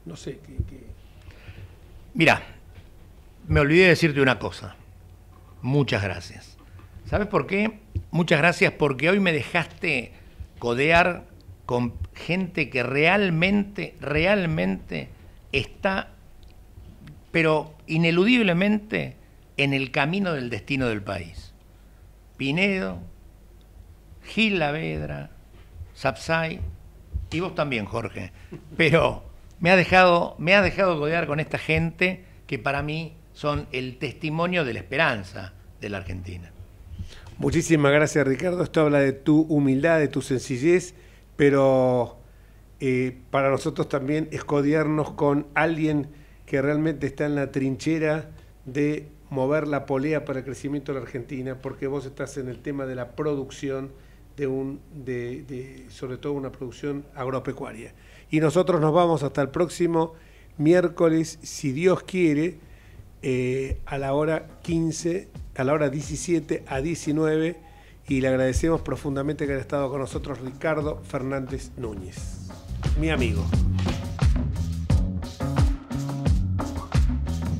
no sé, que... que... Mira, me olvidé de decirte una cosa. Muchas gracias. ¿Sabes por qué? Muchas gracias porque hoy me dejaste codear con gente que realmente, realmente está, pero ineludiblemente, en el camino del destino del país. Pinedo, Gil Lavedra, Sapsay, y vos también, Jorge. Pero me ha dejado, me ha dejado codear con esta gente que para mí son el testimonio de la esperanza de la Argentina. Muchísimas gracias, Ricardo. Esto habla de tu humildad, de tu sencillez, pero eh, para nosotros también es codearnos con alguien que realmente está en la trinchera de mover la polea para el crecimiento de la Argentina, porque vos estás en el tema de la producción, de un, de, de, sobre todo una producción agropecuaria. Y nosotros nos vamos hasta el próximo miércoles, si Dios quiere, eh, a la hora quince, a la hora diecisiete a diecinueve, y le agradecemos profundamente que haya estado con nosotros Ricardo Fernández Núñez, mi amigo.